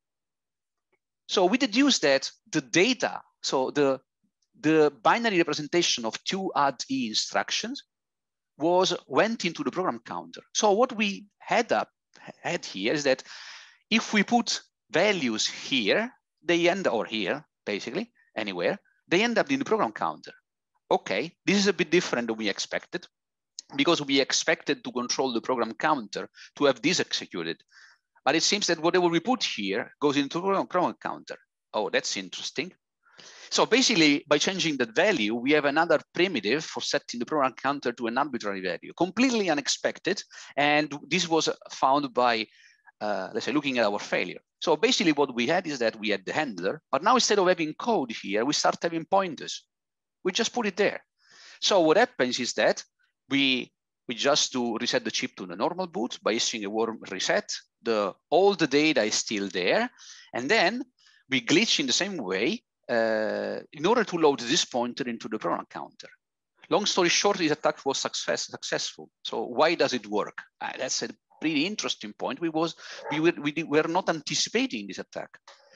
So we deduce that the data, so the, the binary representation of two add E instructions was went into the program counter. So what we had up had here is that if we put values here, they end, or here, basically, anywhere, they end up in the program counter. Okay, this is a bit different than we expected, because we expected to control the program counter to have this executed. But it seems that whatever we put here goes into the program counter. Oh, that's interesting. So basically, by changing that value, we have another primitive for setting the program counter to an arbitrary value, completely unexpected. And this was found by, uh, let's say, looking at our failure. So basically what we had is that we had the handler, but now instead of having code here, we start having pointers. We just put it there. So what happens is that we, we just do reset the chip to the normal boot by issuing a warm reset. The, all the data is still there. And then we glitch in the same way uh, in order to load this pointer into the program counter. Long story short, this attack was success, successful. So why does it work? Uh, that's a pretty interesting point. We, was, we, were, we were not anticipating this attack.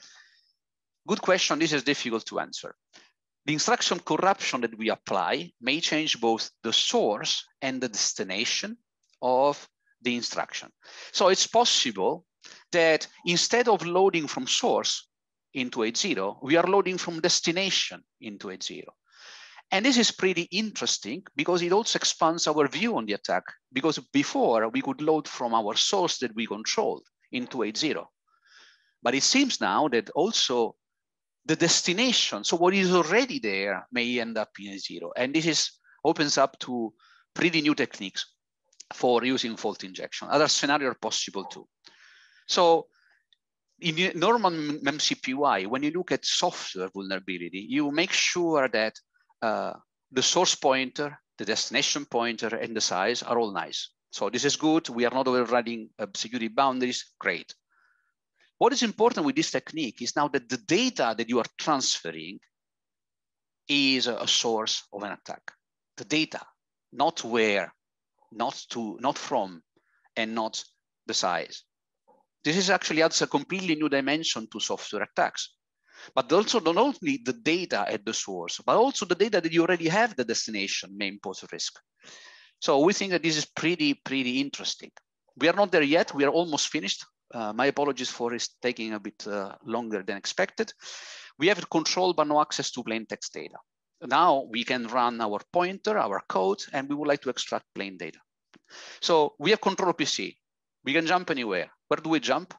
Good question. This is difficult to answer. The instruction corruption that we apply may change both the source and the destination of the instruction. So it's possible that instead of loading from source into H zero, we are loading from destination into H zero. And this is pretty interesting because it also expands our view on the attack, because before we could load from our source that we controlled into H zero. But it seems now that also the destination, so what is already there, may end up in H zero. And this is, opens up to pretty new techniques for using fault injection. Other scenarios are possible too. So in the normal memcpy, when you look at software vulnerability, you make sure that uh, the source pointer, the destination pointer, and the size are all nice. So this is good. We are not overriding uh, security boundaries. Great. What is important with this technique is now that the data that you are transferring is a source of an attack. The data, not where, not to, not from, and not the size. This is actually adds a completely new dimension to software attacks. But also not only the data at the source, but also the data that you already have the destination may impose a risk. So we think that this is pretty, pretty interesting. We are not there yet. We are almost finished. Uh, my apologies for it taking a bit uh, longer than expected. We have control but no access to plain text data. Now we can run our pointer, our code, and we would like to extract plain data. So we have control P C. We can jump anywhere. Where do we jump?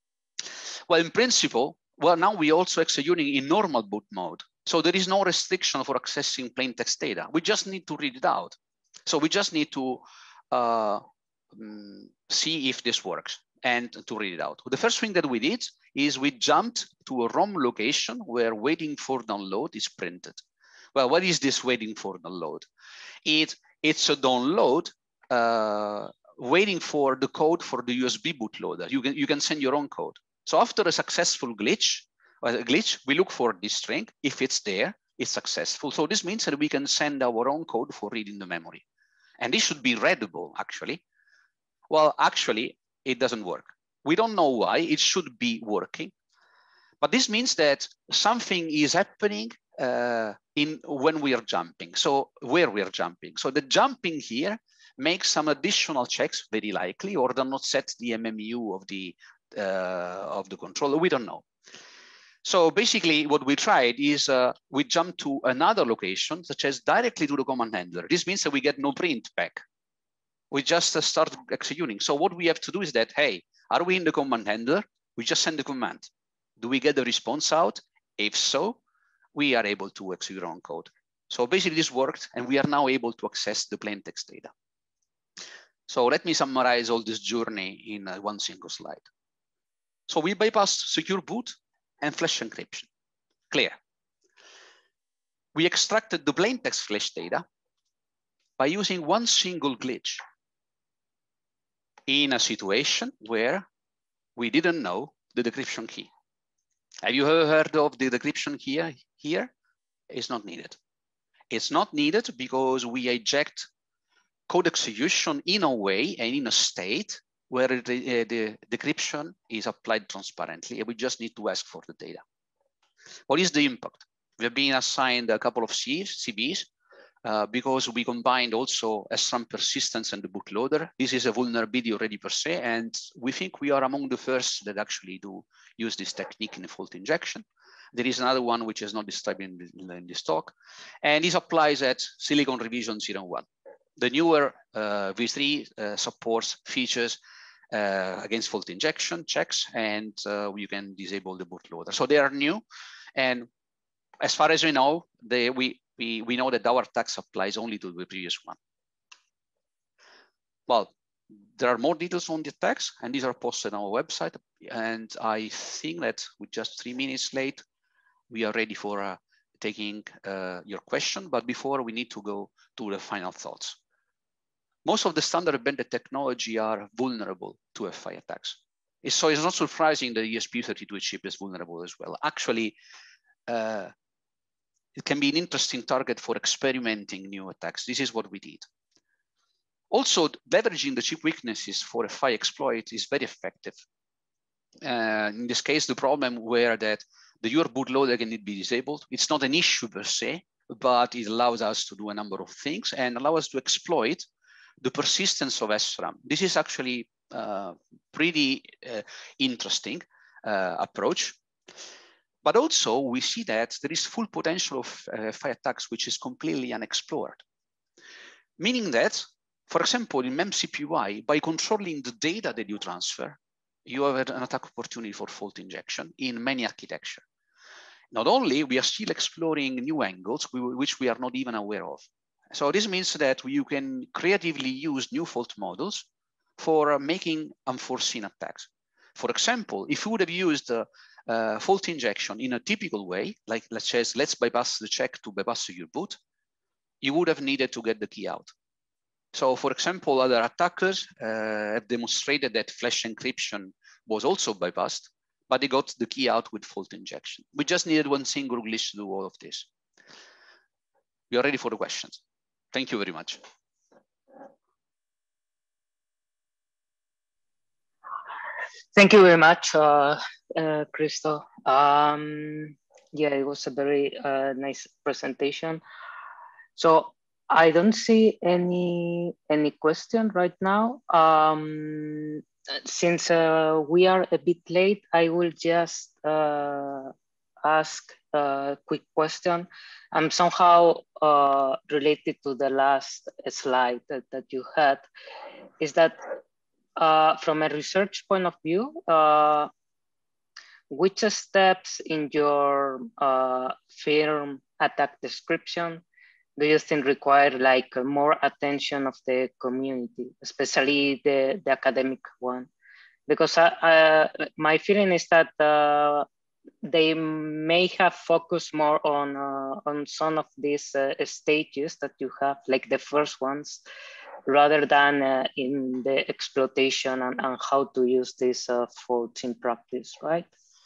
Well, in principle, well, now we also executing in normal boot mode. So there is no restriction for accessing plain text data. We just need to read it out. So we just need to uh, um, see if this works and to read it out. The first thing that we did is we jumped to a ROM location where waiting for download is printed. Well, what is this waiting for download? It, it's a download uh, waiting for the code for the U S B bootloader. You can, you can send your own code. So after a successful glitch, uh, glitch, we look for this string. If it's there, it's successful. So this means that we can send our own code for reading the memory. And this should be readable, actually. Well, actually, it doesn't work. We don't know why. It should be working. But this means that something is happening uh, in when we are jumping. So where we are jumping. So the jumping here makes some additional checks, very likely, or does not set the M M U of the uh, of the controller. We don't know. So basically what we tried is uh, we jump to another location, such as directly to the command handler. This means that we get no print back. We just uh, start executing. So what we have to do is that, hey, are we in the command handler? We just send the command. Do we get the response out? If so, we are able to execute our own code. So basically this worked, and we are now able to access the plain text data. So let me summarize all this journey in uh, one single slide. So we bypassed secure boot and flash encryption. Clear. We extracted the plain text flash data by using one single glitch in a situation where we didn't know the decryption key. Have you ever heard of the decryption key here? It's not needed. It's not needed because we eject code execution in a way and in a state where the, uh, the decryption is applied transparently, and we just need to ask for the data. What is the impact? We have been assigned a couple of C Bs uh, because we combined also S RAM persistence and the bootloader. This is a vulnerability already per se, and we think we are among the first that actually do use this technique in fault injection. There is another one which is not described in, in this talk, and this applies at Silicon Revision zero one. The newer uh, v three uh, supports features uh, against fault injection checks, and uh, you can disable the bootloader. So they are new, and as far as we know, they, we, we, we know that our tax applies only to the previous one. Well, there are more details on the tax, and these are posted on our website. And I think that with just three minutes late, we are ready for uh, taking uh, your question. But before, we need to go to the final thoughts. Most of the standard embedded technology are vulnerable to F I attacks. So it's not surprising that the E S P thirty-two chip is vulnerable as well. Actually, uh, it can be an interesting target for experimenting new attacks. This is what we did. Also, leveraging the chip weaknesses for F I exploit is very effective. Uh, in this case, the problem where that the U R bootloader can be disabled. It's not an issue per se, but it allows us to do a number of things and allow us to exploit the persistence of S RAM. This is actually uh, pretty uh, interesting uh, approach. But also we see that there is full potential of uh, F I attacks, which is completely unexplored. Meaning that, for example, in mem C P Y, by controlling the data that you transfer, you have an attack opportunity for fault injection in many architecture. Not only, we are still exploring new angles, which we are not even aware of. So this means that you can creatively use new fault models for making unforeseen attacks. For example, if you would have used uh, uh, fault injection in a typical way, like let's say, let's bypass the check to bypass your boot, you would have needed to get the key out. So for example, other attackers uh, have demonstrated that flash encryption was also bypassed, but they got the key out with fault injection. We just needed one single glitch to do all of this. We are ready for the questions. Thank you very much. Thank you very much, uh, uh, Cristo. Um, yeah, it was a very uh, nice presentation. So I don't see any any question right now. Um, since uh, we are a bit late, I will just uh, ask a quick question. I'm somehow uh, related to the last slide that, that you had. Is that uh, from a research point of view, uh, which steps in your uh, firm attack description do you think require like more attention of the community, especially the, the academic one? Because I, uh, my feeling is that uh, they may have focused more on uh, on some of these uh, stages that you have, like the first ones, rather than uh, in the exploitation and, and how to use these uh, faults in practice, right?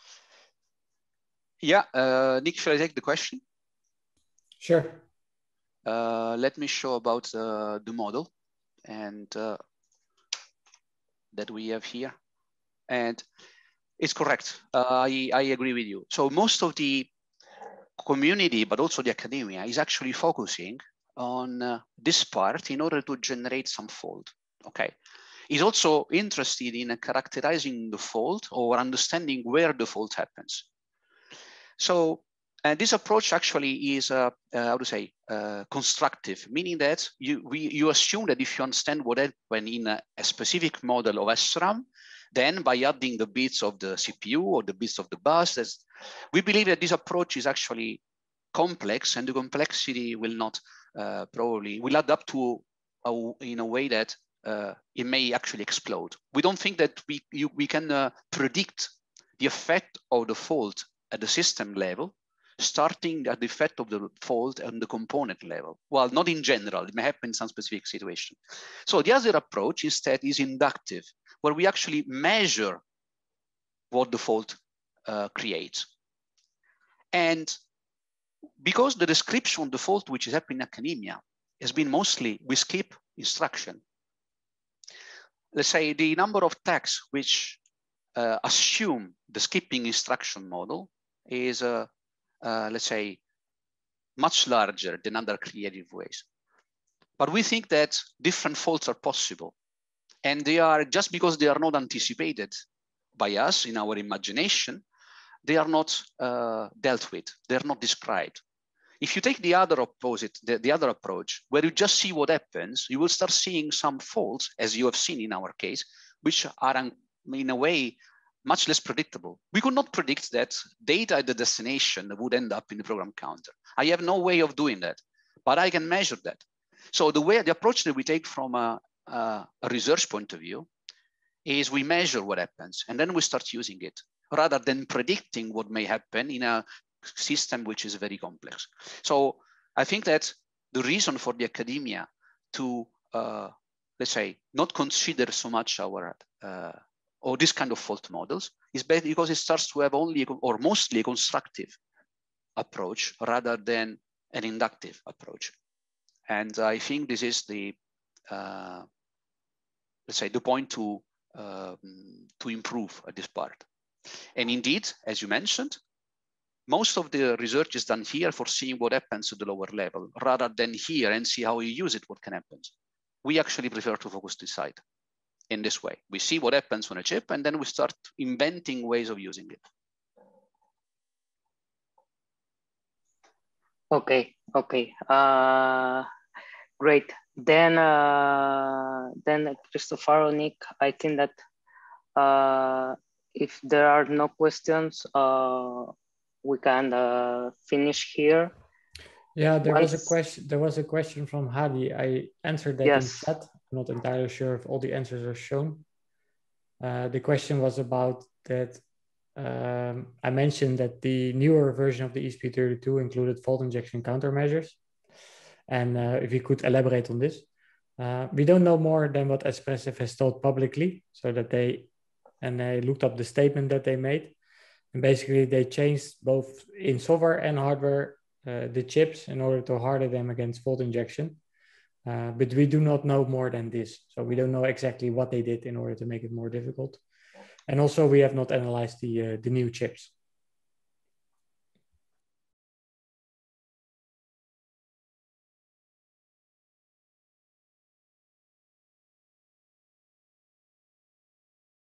Yeah, uh, Nick, should I take the question? Sure. Uh, let me show about uh, the model and uh, that we have here. And it's correct. Uh, I, I agree with you. So most of the community, but also the academia, is actually focusing on uh, this part in order to generate some fault. Okay. Is also interested in uh, characterizing the fault or understanding where the fault happens. So and this approach actually is, uh, uh, how to say, uh, constructive, meaning that you we, you assume that if you understand what happened in a, a specific model of S RAM, then by adding the bits of the C P U or the bits of the bus, we believe that this approach is actually complex, and the complexity will not uh, probably will add up to a, in a way that uh, it may actually explode. We don't think that we you, we can uh, predict the effect of the fault at the system level, starting at the effect of the fault on the component level. Well, not in general, it may happen in some specific situation. So the other approach instead is inductive, where we actually measure what the fault uh, creates. And because the description of the fault which is happening in academia has been mostly, we skip instruction. Let's say the number of tags which uh, assume the skipping instruction model is uh, Uh, let's say, much larger than other creative ways. But we think that different faults are possible. And they are, just because they are not anticipated by us in our imagination, they are not uh, dealt with, they're not described. If you take the other opposite, the, the other approach, where you just see what happens, you will start seeing some faults, as you have seen in our case, which are in a way much less predictable. We could not predict that data at the destination would end up in the program counter. I have no way of doing that, but I can measure that. So the way, the approach that we take from a, a, a research point of view is we measure what happens and then we start using it rather than predicting what may happen in a system which is very complex. So I think that the reason for the academia to, uh, let's say, not consider so much our, uh, or this kind of fault models is because it starts to have only or mostly a constructive approach rather than an inductive approach. And I think this is the, uh, let's say, the point to, um, to improve at this part. And indeed, as you mentioned, most of the research is done here for seeing what happens at the lower level, rather than here and see how you use it, what can happen. We actually prefer to focus this side in this way. We see what happens on a chip, and then we start inventing ways of using it. Okay, okay, uh, great. Then, uh, then Cristofaro, Nick, I think that uh, if there are no questions, uh, we can uh, finish here. Yeah, there Once... was a question. There was a question from Hadi. I answered that yes. in chat. I'm not entirely sure if all the answers are shown. Uh, the question was about that. Um, I mentioned that the newer version of the E S P thirty-two included fault injection countermeasures, and uh, if you could elaborate on this. Uh, we don't know more than what Espressif has told publicly, so that they and they looked up the statement that they made. And basically, they changed both in software and hardware uh, the chips in order to harden them against fault injection. Uh, but we do not know more than this. So we don't know exactly what they did in order to make it more difficult. And also, we have not analyzed the, uh, the new chips.